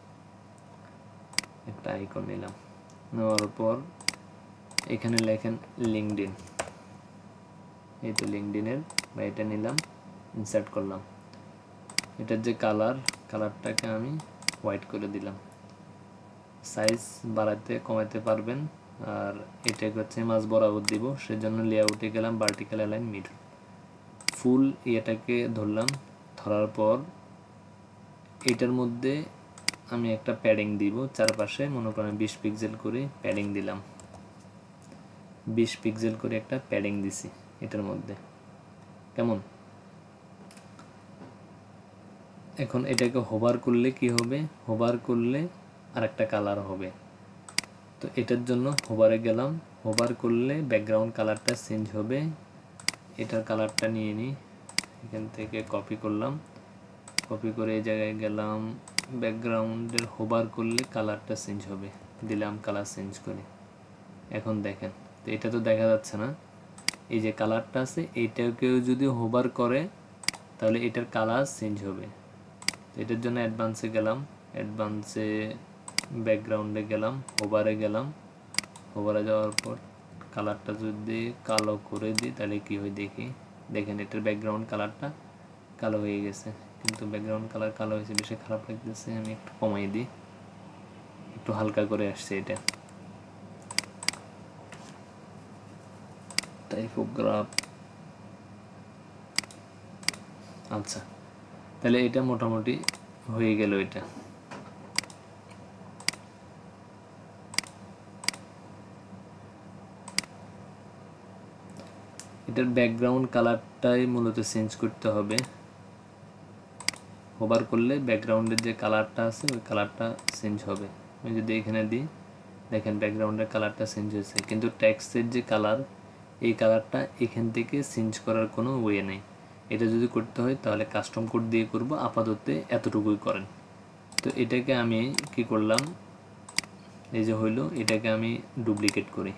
একটা আইকন নিলাম, নেওয়ার পর এখানে লেখেন লিঙ্কডইন, এই তো লিঙ্কডইনের বা এটা নিলাম, ইনসার্ট করলাম। এটার যে কালার, কালারটাকে আমি হোয়াইট করে দিলাম। সাইজ বাড়াতে কমাতে পারবেন। আর এটাকে হচ্ছে মাঝ বরাবর দিব, সেজন্য লেআউটে গেলাম, ভার্টিক্যাল অ্যালাইন মিডল, ফুল এটাকে ধরলাম। ধরার পর এটার মধ্যে আমি একটা প্যাডিং দিব চারপাশে, মনে করেন বিশ পিক্সেল করে প্যাডিং দিলাম, বিশ পিক্সেল করে একটা প্যাডিং দিছি এটার মধ্যে, কেমন? এখন এটাকে হোভার করলে কি হবে, হোভার করলে আর একটা কালার হবে। তো এটার জন্য হোভারে গেলাম, হোভার করলে ব্যাকগ্রাউন্ড কালারটা চেঞ্জ হবে। এটার কালারটা নিয়ে নিই, এখান থেকে কপি করলাম, কপি করে এই জায়গায় গেলাম, ব্যাকগ্রাউন্ডের হোভার করলে কালারটা চেঞ্জ হবে, দিলাম কালার চেঞ্জ করে। এখন দেখেন, তো এটা তো দেখা যাচ্ছে না, এই যে কালারটা আছে এইটাকেও যদি হোভার করে তাহলে এটার কালার চেঞ্জ হবে। তো এটার জন্য অ্যাডভান্সে গেলাম, অ্যাডভান্সে ব্যাকগ্রাউন্ডে গেলাম, হোভারে গেলাম, হোভারে যাওয়ার পর কালারটা যদি কালো করে দিই তাহলে কি হয় দেখি। দেখেন এটার ব্যাকগ্রাউন্ড কালারটা কালো হয়ে গেছে, কিন্তু ব্যাকগ্রাউন্ড কালার কালো হয়েছে, বেশি খারাপ লাগতেছে। আমি একটু কমাই দিই, একটু হালকা করে আসছে এটা। টাইপোগ্রাফ, আচ্ছা তাহলে এটা মোটামুটি হয়ে গেল। এটা এটার ব্যাকগ্রাউন্ড কালারটাই মূলত চেঞ্জ করতে হবে, হোভার করলে ব্যাকগ্রাউন্ডের যে কালারটা আছে ওই কালারটা চেঞ্জ হবে। আমি যদি এখানে দিই, দেখেন ব্যাকগ্রাউন্ডের কালারটা চেঞ্জ হয়েছে, কিন্তু টেক্সটের যে কালার এই কালারটা এখান থেকে চেঞ্জ করার কোনো ওয়ে নেই। এটা যদি করতে হয় তাহলে কাস্টম কোড দিয়ে করব, আপাতত এতটুকুই করেন। তো এটাকে আমি কি করলাম, এই যে হইলো, এটাকে আমি ডুপ্লিকেট করি,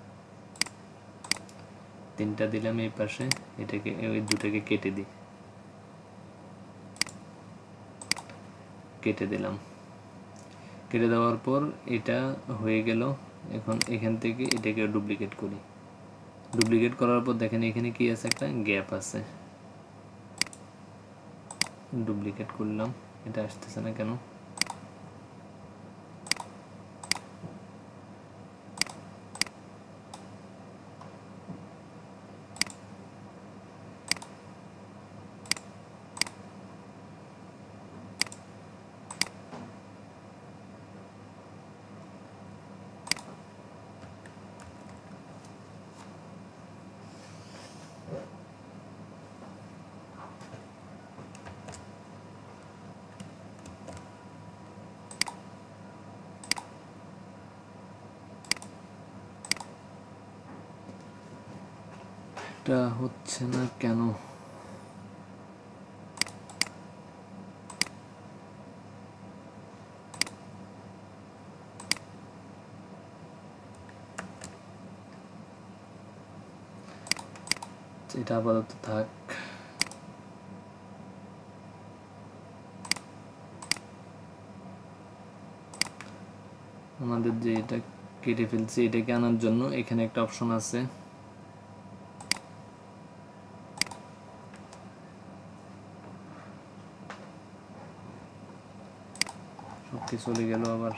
তিনটা দিলাম এই পাশে, এটাকে ওই দুটাকে কেটে দিই, কেটে দিলাম। কেটে দেওয়ার পর এটা হয়ে গেল। এখন এখান থেকে এটাকে ডুপ্লিকেট করি। ডুপ্লিকেট করার পর দেখেন এখানে কি আছে, একটা গ্যাপ আছে। ডুপ্লিকেট করলাম, এটা আসতেছে না কেন? এটা হচ্ছে না কেন? এটা আপাতত থাক। আমাদের যে এটা কেটে ফেলছি, এটাকে আনার জন্য এখানে একটা অপশন আছে, সবটি চলে গেল আবার।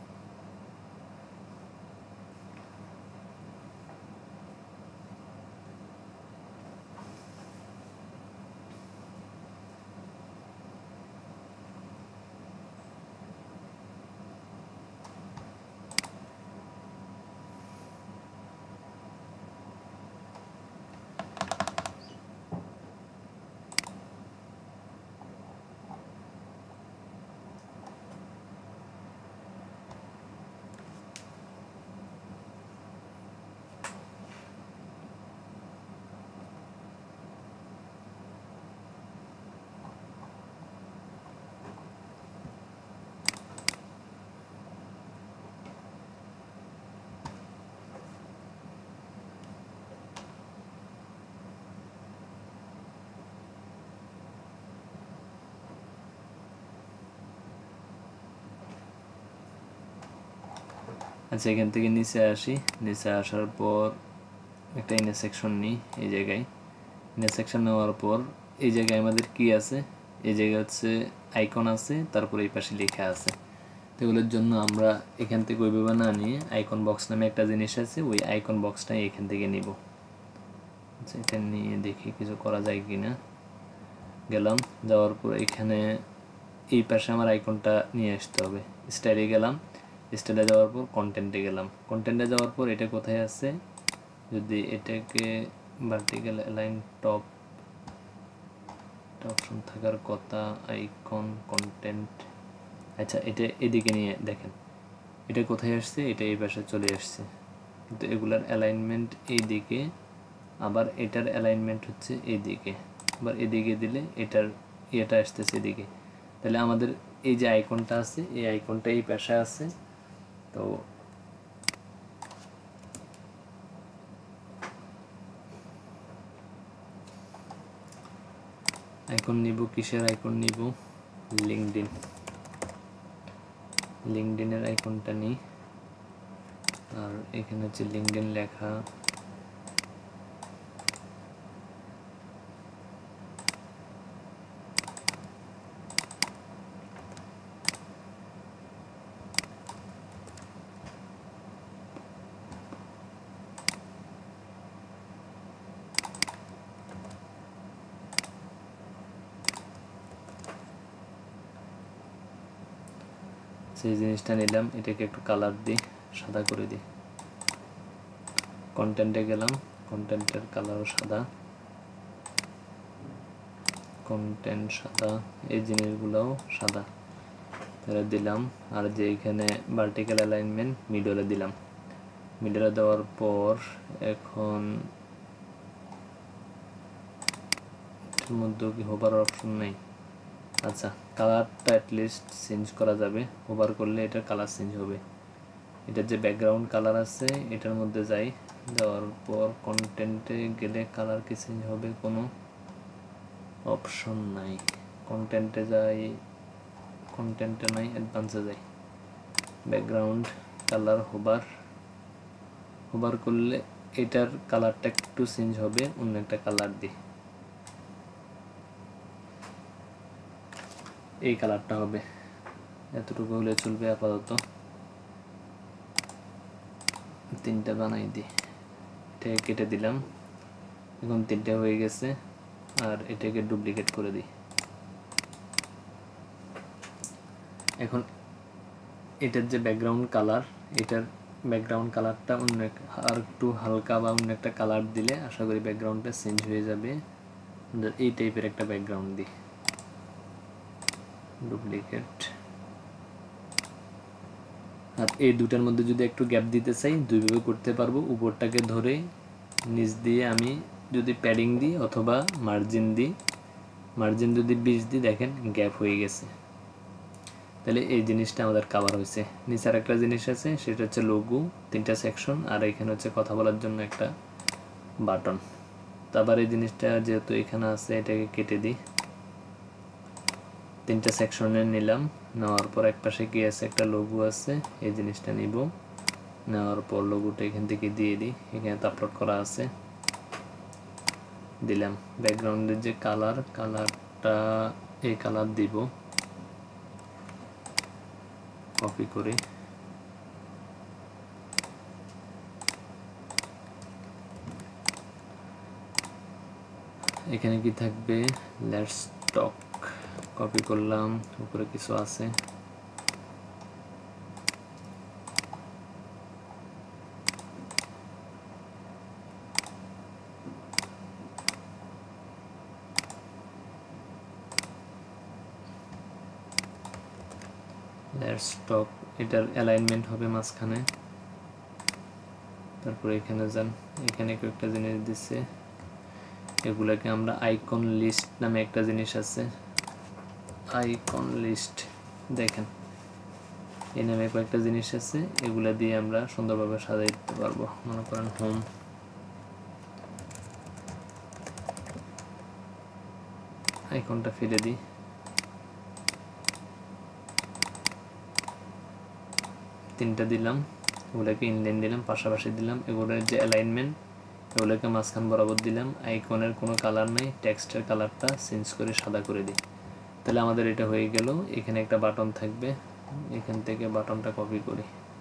আচ্ছা, এখান থেকে নিচে আসি। নিচে আসার পর একটা ইন্টারসেকশন নিই। এই জায়গায় ইন্টারসেকশন নেওয়ার পর এই জায়গায় আমাদের কি আছে, এই জায়গায় হচ্ছে আইকন আছে, তারপরে এই পাশে লেখা আছে। তো এগুলোর জন্য আমরা এখান থেকে ওইভাবে না নিয়ে আইকন বক্স নামে একটা জিনিস আছে, ওই আইকন বক্সটাই এখান থেকে নিব। আচ্ছা, এটা নিয়ে দেখি কিছু করা যায় কি না। গেলাম, যাওয়ার পর এখানে এই পাশে আমার আইকনটা নিয়ে আসতে হবে। স্টাইলে গেলাম, স্টাইলে যাওয়ার পর কন্টেন্টে গেলাম। কন্টেন্টে যাওয়ার পর এটা কোথায় আছে, যদি এটাকে ভার্টিক্যাল অ্যালাইন টপ অপশন থাকার কথা, আইকন কন্টেন্ট। আচ্ছা, এটা এদিকে নিয়ে দেখেন এটা কোথায় আসছে, এটা এই পাশে চলে আসছে, কিন্তু এগুলার অ্যালাইনমেন্ট এই দিকে, আবার এটার অ্যালাইনমেন্ট হচ্ছে এইদিকে, আবার এদিকে দিলে এটার ইয়েটা আসতেছে এদিকে। তাহলে আমাদের এই যে আইকনটা আছে, এই আইকনটা এই পাশে আছে। তো আইকন নিব, কিসের আইকন নিব, লিঙ্কডইন। লিঙ্কডইনের আইকনটা নিই, আর এখানে হচ্ছে লিঙ্কডইন লেখা। সেই জিনিসটা নিলাম, এটাকে একটু কালার দিই, সাদা করে দিই। কন্টেন্টে গেলাম, কন্টেন্টের কালারও সাদা, কন্টেন্ট সাদা, এই জিনিসগুলোও সাদা তাহলে দিলাম। আর যে এখানে ভার্টিক্যাল অ্যালাইনমেন্ট মিডলে দিলাম। মিডলে দেওয়ার পর এখন এর মধ্যে কি হোভার অপশন নেই? আচ্ছা, কালারটা অ্যাটলিস্ট চেঞ্জ করা যাবে, হোভার করলে এটার কালার চেঞ্জ হবে। এটার যে ব্যাকগ্রাউন্ড কালার আছে এটার মধ্যে যাই, যাওয়ার পর কন্টেন্টে গেলে কালার কি চেঞ্জ হবে, কোনো অপশন নাই। কন্টেন্টে যাই, কন্টেন্টে নাই, অ্যাডভান্সে যাই। ব্যাকগ্রাউন্ড কালার হোভার হোভার করলে এটার কালারটা একটু চেঞ্জ হবে, অন্য একটা কালার দিই, এই কালারটা হবে, এতটুকু হলে চলবে। আপাতত তিনটা বানাই দিই, এটাকে কেটে দিলাম, এখন তিনটা হয়ে গেছে। আর এটাকে ডুপ্লিকেট করে দিই। এখন এটার যে ব্যাকগ্রাউন্ড কালার, এটার ব্যাকগ্রাউন্ড কালারটা অন্য আর একটু হালকা বা অন্য একটা কালার দিলে আশা করি ব্যাকগ্রাউন্ডটা চেঞ্জ হয়ে যাবে। এই টাইপের একটা ব্যাকগ্রাউন্ড দিই, ডুপ্লিকেট। আর এই দুটার মধ্যে যদি একটু গ্যাপ দিতে চাই দুইভাবে করতে পারবো। উপরটাকে ধরে নিচ দিয়ে আমি যদি প্যাডিং দিই অথবা মার্জিন দিই, মার্জিন যদি বিশ দিই দেখেন গ্যাপ হয়ে গেছে, তাহলে এই জিনিসটা আমাদের কভার হয়েছে। নিচের একটা জিনিস আছে সেটা হচ্ছে লোগো, তিনটা সেকশন, আর এখানে হচ্ছে কথা বলার জন্য একটা বাটন। তারপর এই জিনিসটা যেহেতু এখানে আছে এটাকে কেটে দিই, তিনটা সেকশনে নিলাম, নেওয়ার পর এক পাশে কি আছে একটা লোগো আছে, এই জিনিসটা নিব, নেওয়ার পর লোগোটা এখান থেকে দিয়ে দিই, এখানে তো আপলোড করা আছে, দিলাম। ব্যাকগ্রাউন্ডের যে কালার, কালারটা এই কালার দিব, কপি করে এখানে কি থাকবে, লেটস টক, কপি করলাম, উপরে কিছু আছে, লেটস টক, এটার অ্যালাইনমেন্ট হবে মাঝখানে। তারপরে এখানে যান, এখানে কয়েকটা জিনিস দিচ্ছে, এগুলাকে আমরা আইকন লিস্ট নামে একটা জিনিস আছে, আইকন লিস্ট দেখেন এই নামে কয়েকটা জিনিস আছে, এগুলা দিয়ে আমরা সুন্দরভাবে সাজাই দিতে পারবো। মনে করেন হোম, আইকনটা ফেলে দিই, তিনটা দিলাম, এগুলোকে ইনলাইন দিলাম, পাশাপাশি দিলাম, এগুলোর যে অ্যালাইনমেন্ট এগুলোকে মাঝখান বরাবর দিলাম। আইকনের কোনো কালার নেই, টেক্সটের কালারটা চেঞ্জ করে সাদা করে দিই, তাহলে আমাদের এটা হয়ে গেল। এখানে একটা বাটন থাকবে, এখান থেকে বাটনটা কপি করি,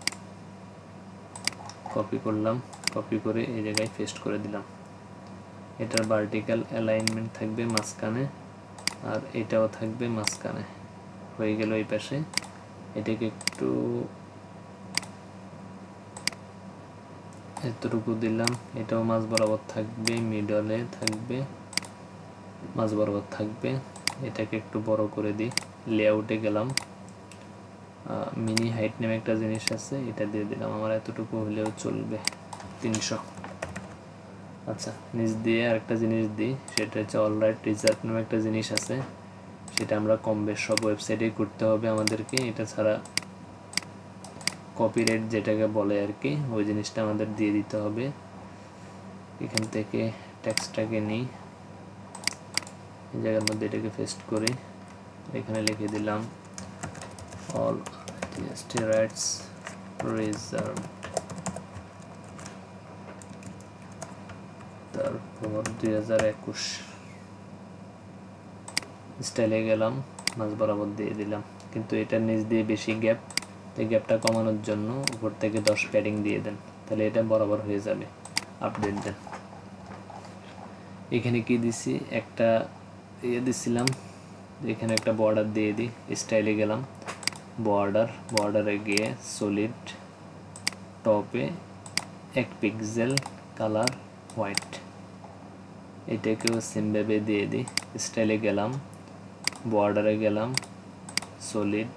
কপি করলাম, কপি করে এই জায়গায় পেস্ট করে দিলাম। এটার ভার্টিক্যাল অ্যালাইনমেন্ট থাকবে মাঝখানে, আর এটাও থাকবে মাঝখানে, হয়ে গেল এই পাশে। এটাকে একটু এতটুকু দিলাম, এটাও মাঝ বরাবর থাকবে, মিডলে থাকবে, মাঝ বরাবর থাকবে। এটাকে একটু বড় করে দিই, লেআউটে গেলাম, মিনি হাইট নামে একটা জিনিস আছে, এটা দিয়ে দিলাম, আমার এতটুকু হলেও চলবে, তিনশো। আচ্ছা, নিচ দিয়ে আরেকটা জিনিস দিই, সেটা হচ্ছে অলরাইট রিজার্ভ নামে একটা জিনিস আছে, সেটা আমরা কম বেশ সব ওয়েবসাইটেই করতে হবে আমাদেরকে, এটা ছাড়া কপিরাইট যেটাকে বলে আর কি, ওই জিনিসটা আমাদের দিয়ে দিতে হবে। এখান থেকে টেক্সটটাকে নিই, এই জায়গার মধ্যে এটাকে পেস্ট করি, এখানে লিখে দিলাম অল টিএসটি রাইটস রিজার্ভড, তারপর দুই হাজার একুশ স্টাইলে গেলাম, মাঝ বরাবর দিয়ে দিলাম, কিন্তু এটার নিচ দিয়ে বেশি গ্যাপ, এই গ্যাপটা কমানোর জন্য উপর থেকে দশ প্যাডিং দিয়ে দেন, তাহলে এটা বরাবর হয়ে যাবে। আপডেট দেন, এখানে কি দিছি, একটা ইয়ে দিছিলাম, এখানে একটা বর্ডার দিয়ে দিই, স্টাইলে গেলাম, বর্ডার, বর্ডারে গিয়ে সলিড, টপে এক পিক্সেল, কালার হোয়াইট, এটাকেও সেমভাবে দিয়ে দিই, স্টাইলে গেলাম, বর্ডারে গেলাম, সলিড,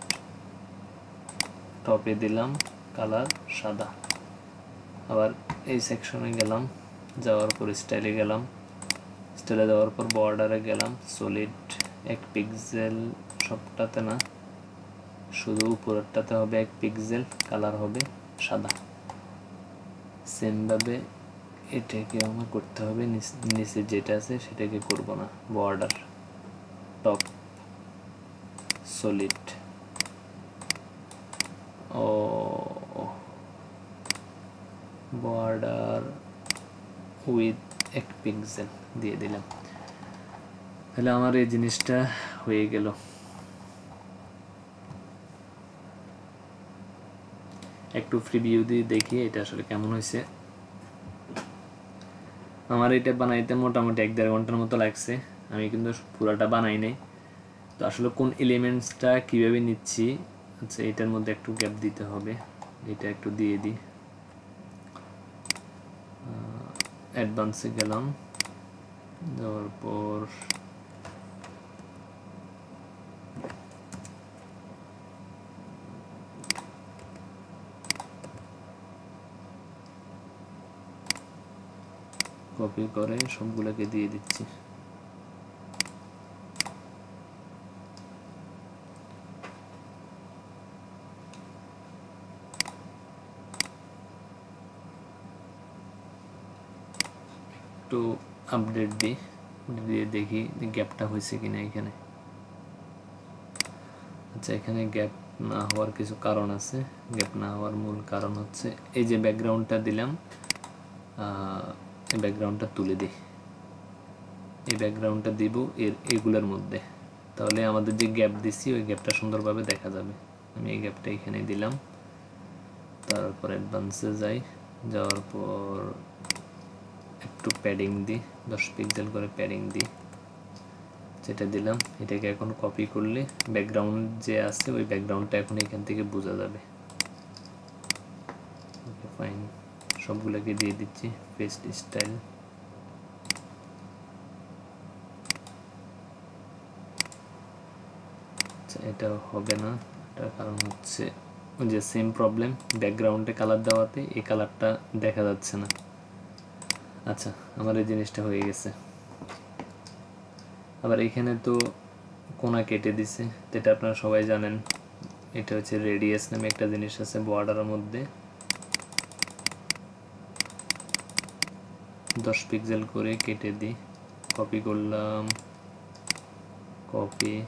টপে দিলাম কালার সাদা, আবার এই সেকশনে গেলাম, যাওয়ার পর স্টাইলে গেলাম, স্টাইলে যাওয়ার পর বর্ডারে গেলাম, সলিড এক পিক্সেল, সবটাতে না শুধু উপরেরটাতে হবে এক পিক্সেল, কালার হবে সাদা। সেমভাবে এটাকে আমার করতে হবে, নিচে যেটা আছে সেটাকে করব না, বর্ডার, টপ, সলিড, ও বর্ডার উইথ এক পিক্সেল দিয়ে দিলাম, তাহলে আমার এই জিনিসটা হয়ে গেল। একটু প্রিভিউ দিয়ে দেখি এটা আসলে কেমন হয়েছে। আমার এটা বানাইতে মোটামুটি এক দেড় ঘন্টার মতো লাগছে, আমি কিন্তু পুরাটা বানাই নাই। তো আসলে কোন এলিমেন্টসটা কীভাবে নিচ্ছি, আচ্ছা এটার মধ্যে একটু গ্যাপ দিতে হবে, এটা একটু দিয়ে দিই। অ্যাডভান্সে গেলাম, যাওয়ার পর কপি করে সবগুলোকে দিয়ে দিচ্ছি। একটু আপডেট দিই, দিয়ে দেখি গ্যাপটা হয়েছে কিনা এখানে। আচ্ছা এখানে গ্যাপ না হওয়ার কিছু কারণ আছে। গ্যাপ না হওয়ার মূল কারণ হচ্ছে এই যে ব্যাকগ্রাউন্ডটা দিলাম, এই ব্যাকগ্রাউন্ডটা তুলে দিই, এই ব্যাকগ্রাউন্ডটা দিব এর এগুলোর মধ্যে, তাহলে আমাদের যে গ্যাপ দিচ্ছি ওই গ্যাপটা সুন্দরভাবে দেখা যাবে। আমি এই গ্যাপটা এখানে দিলাম, তারপর অ্যাডভান্সে যাই, যাওয়ার পর একটু প্যাডিং দিই, দশ পিক্সেল করে প্যাডিং দিই, যেটা দিলাম এটাকে এখন কপি করলে ব্যাকগ্রাউন্ড যে আছে ওই ব্যাকগ্রাউন্ডটা এখন এখান থেকে বোঝা যাবে। ওকে ফাইন, সবগুলোকে দিয়ে দিচ্ছি পেস্ট স্টাইল। আচ্ছা এটা হবে না, এটার কারণ হচ্ছে ওই যে সেম প্রবলেম, ব্যাকগ্রাউন্ডে কালার দেওয়াতে এই কালারটা দেখা যাচ্ছে না। আচ্ছা আমার এই জিনিসটা হয়ে গেছে। আবার এখানে তো কোনা কেটে দিছে, যেটা আপনারা সবাই জানেন, এটা হচ্ছে রেডিয়াস নামে একটা জিনিস আছে বর্ডারের মধ্যে, দশ পিক্সেল করে কেটে দিই। কপি করলাম, কপি,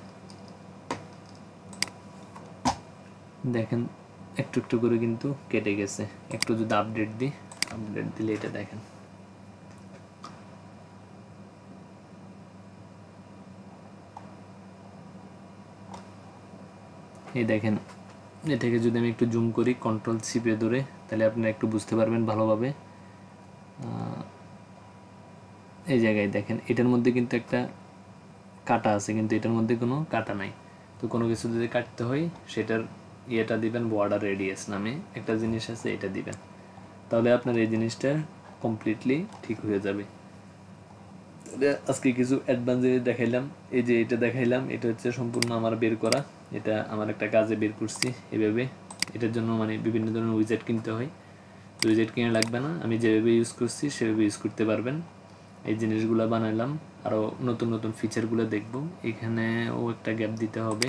দেখেন একটু একটু করে কিন্তু কেটে গেছে। একটু যদি আপডেট দিই, আপডেট দিলে এটা দেখেন এই দেখেন, এটাকে যদি আমি একটু জুম করি কন্ট্রোল চিপে ধরে, তাহলে আপনারা একটু বুঝতে পারবেন ভালোভাবে। এই জায়গায় দেখেন এটার মধ্যে কিন্তু একটা কাটা আছে, কিন্তু এটার মধ্যে কোনো কাটা নাই। তো কোনো কিছু যদি কাটতে হয় সেটার ইয়েটা দিবেন, বর্ডার রেডিয়াস নামে একটা জিনিস আছে, এটা দিবেন, তাহলে আপনার এই জিনিসটা কমপ্লিটলি ঠিক হয়ে যাবে। আজকে কিছু অ্যাডভান্স দেখাইলাম, এই যে এটা দেখাইলাম, এটা হচ্ছে সম্পূর্ণ আমার বের করা, এটা আমার একটা কাজে বের করছি এভাবে। এটার জন্য মানে বিভিন্ন ধরনের উইজেট কিনতে হয়, উইজেট কিনে লাগবে না, আমি যেভাবে ইউজ করছি সেভাবে ইউজ করতে পারবেন। এই জিনিসগুলো বানাইলাম, আরও নতুন নতুন ফিচারগুলো দেখব। এখানেও একটা গ্যাপ দিতে হবে,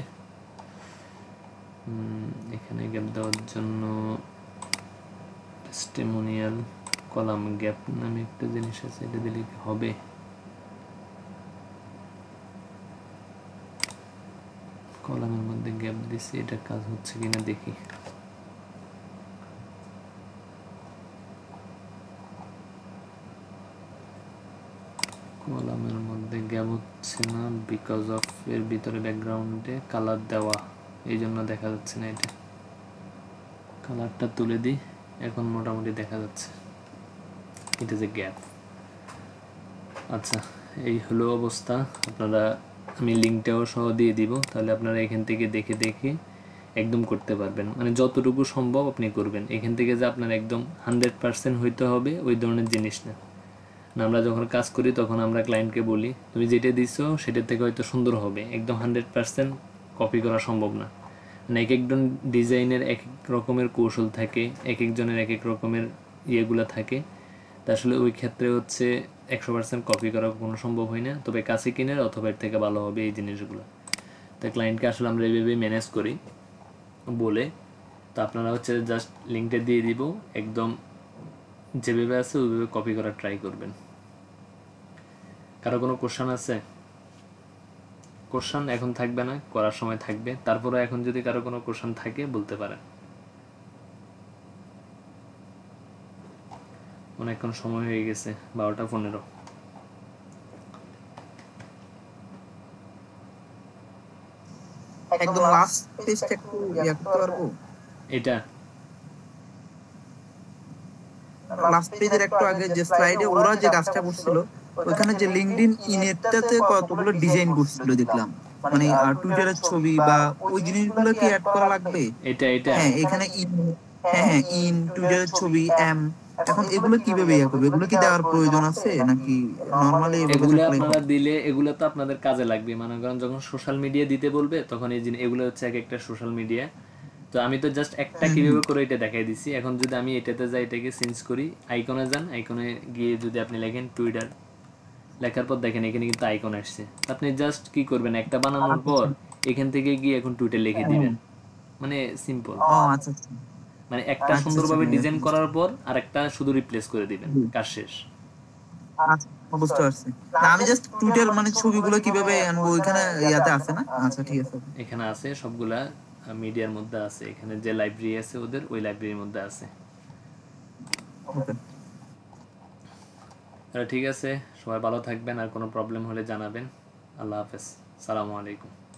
এখানে গ্যাপ দেওয়ার জন্য টেস্টিমোনিয়াল কলাম গ্যাপ নামে একটা জিনিস আছে, এটা দিলে কি হবে? কলামের মধ্যে গ্যাপ দিছি, এটা কাজ হচ্ছে কিনা দেখি। কলামের মধ্যে গ্যাপ হচ্ছে না, বিকজ অফ এর ভিতরে ব্যাকগ্রাউন্ডে কালার দেওয়া, এই জন্য দেখা যাচ্ছে না। এটা কালারটা তুলে দিই, এখন মোটামুটি দেখা যাচ্ছে, এটা যে গ্যাপ। আচ্ছা এই হলো অবস্থা। আপনারা আমি লিঙ্কটাও সহ দিয়ে দিব, তাহলে আপনারা এখান থেকে দেখে দেখে একদম করতে পারবেন, মানে যতটুকু সম্ভব আপনি করবেন। এখান থেকে যে আপনার একদম হান্ড্রেড পার্সেন্ট হইতে হবে ওই ধরনের জিনিস না। আমরা যখন কাজ করি তখন আমরা ক্লায়েন্টকে বলি তুমি যেটা দিছো সেটার থেকে হয়তো সুন্দর হবে, একদম হান্ড্রেড পার্সেন্ট কপি করা সম্ভব না। মানে এক একজন ডিজাইনের এক এক রকমের কৌশল থাকে, এক একজনের এক এক রকমের ইয়েগুলো থাকে, তা আসলে ওই ক্ষেত্রে হচ্ছে একশো পার্সেন্ট কপি করা কোনো সম্ভব হয় না। তবে কাছে কিনের অথবা এর থেকে ভালো হবে এই জিনিসগুলো। তাই ক্লায়েন্টকে আসলে আমরা এইভাবে ম্যানেজ করি বলে, তো আপনারা হচ্ছে জাস্ট লিঙ্কটা দিয়ে দিব, একদম যেভাবে আছে ওইভাবে কপি করার ট্রাই করবেন। কারো কোনো কোশ্চেন আছে? কোশ্চেন এখন থাকবে না, করার সময় থাকবে, তারপরে এখন যদি কারো কোনো কোশ্চেন থাকে বলতে পারেন। অনেকক্ষণ সময় হয়ে গেছে, বারোটা পনেরো। একদম লাস্ট পেজটা একটু ইয়া করতে পারবো? এটা লাস্ট পেজের একটু আগে যে স্লাইডে ওরা যে কাজটা করছিল, ওখানে যে লিঙ্কডইন ইনেরটাতে কতগুলো ডিজাইন করছিল দেখলাম, মানে টুইটারের ছবি বা ওই জিনিসগুলো কি অ্যাড করা লাগবে? এটা এটা হ্যাঁ এখানে ইন, হ্যাঁ হ্যাঁ ইন টুইটারের ছবি এম, এখন এগুলো কিভাবে ইয়া করবে? এগুলো কি দেওয়ার প্রয়োজন আছে নাকি নরমালি এভাবে এগুলো থাকলেই আপনারা হবে? দিলে এগুলো তো আপনাদের কাজে লাগবে, মনে করেন যখন সোশ্যাল মিডিয়া দিতে বলবে তখন এই জিনিস, এগুলো হচ্ছে এক একটা সোশ্যাল মিডিয়া। তো আমি তো জাস্ট একটা হুম হুম কিভাবে করে এটা দেখাই দিছি। এখন যদি আমি এটাতে যাই, এটাকে চেঞ্জ করি, আইকনে যান, আইকনে গিয়ে যদি আপনি লেখেন টুইটার, লেখার পর দেখেন এখানে কিন্তু আইকন আসছে। আপনি জাস্ট কি করবেন, একটা বানানোর আচ্ছা পর আচ্ছা। এখান থেকে গিয়ে এখন টুইটার লিখে হুম, দিবেন, হুম। মানে সিম্পল। ও আচ্ছা আচ্ছা। মানে একটা আচ্ছা আচ্ছা সুন্দরভাবে ঠিক আছে ডিজাইন বুঝতে করার পারছি। পর আর একটা শুধু রিপ্লেস করে দিবেন, জি। কাজ শেষ। আচ্ছা বুঝতে পারছি। না আমি জাস্ট টুইটার মানে ছবিগুলো কিভাবে আনবো ওইখানে ইয়াতে আছে না? আচ্ছা ঠিক আছে। এখানে আছে সবগুলা মিডিয়ার মধ্যে আছে, এখানে যে লাইব্রেরি আছে ওদের, ওই লাইব্রেরির মধ্যে আছে। ওকে। তাহলে ঠিক আছে, সবাই ভালো থাকবেন, আর কোনো প্রবলেম হলে জানাবেন। আল্লাহ হাফেজ, সালামু আলাইকুম।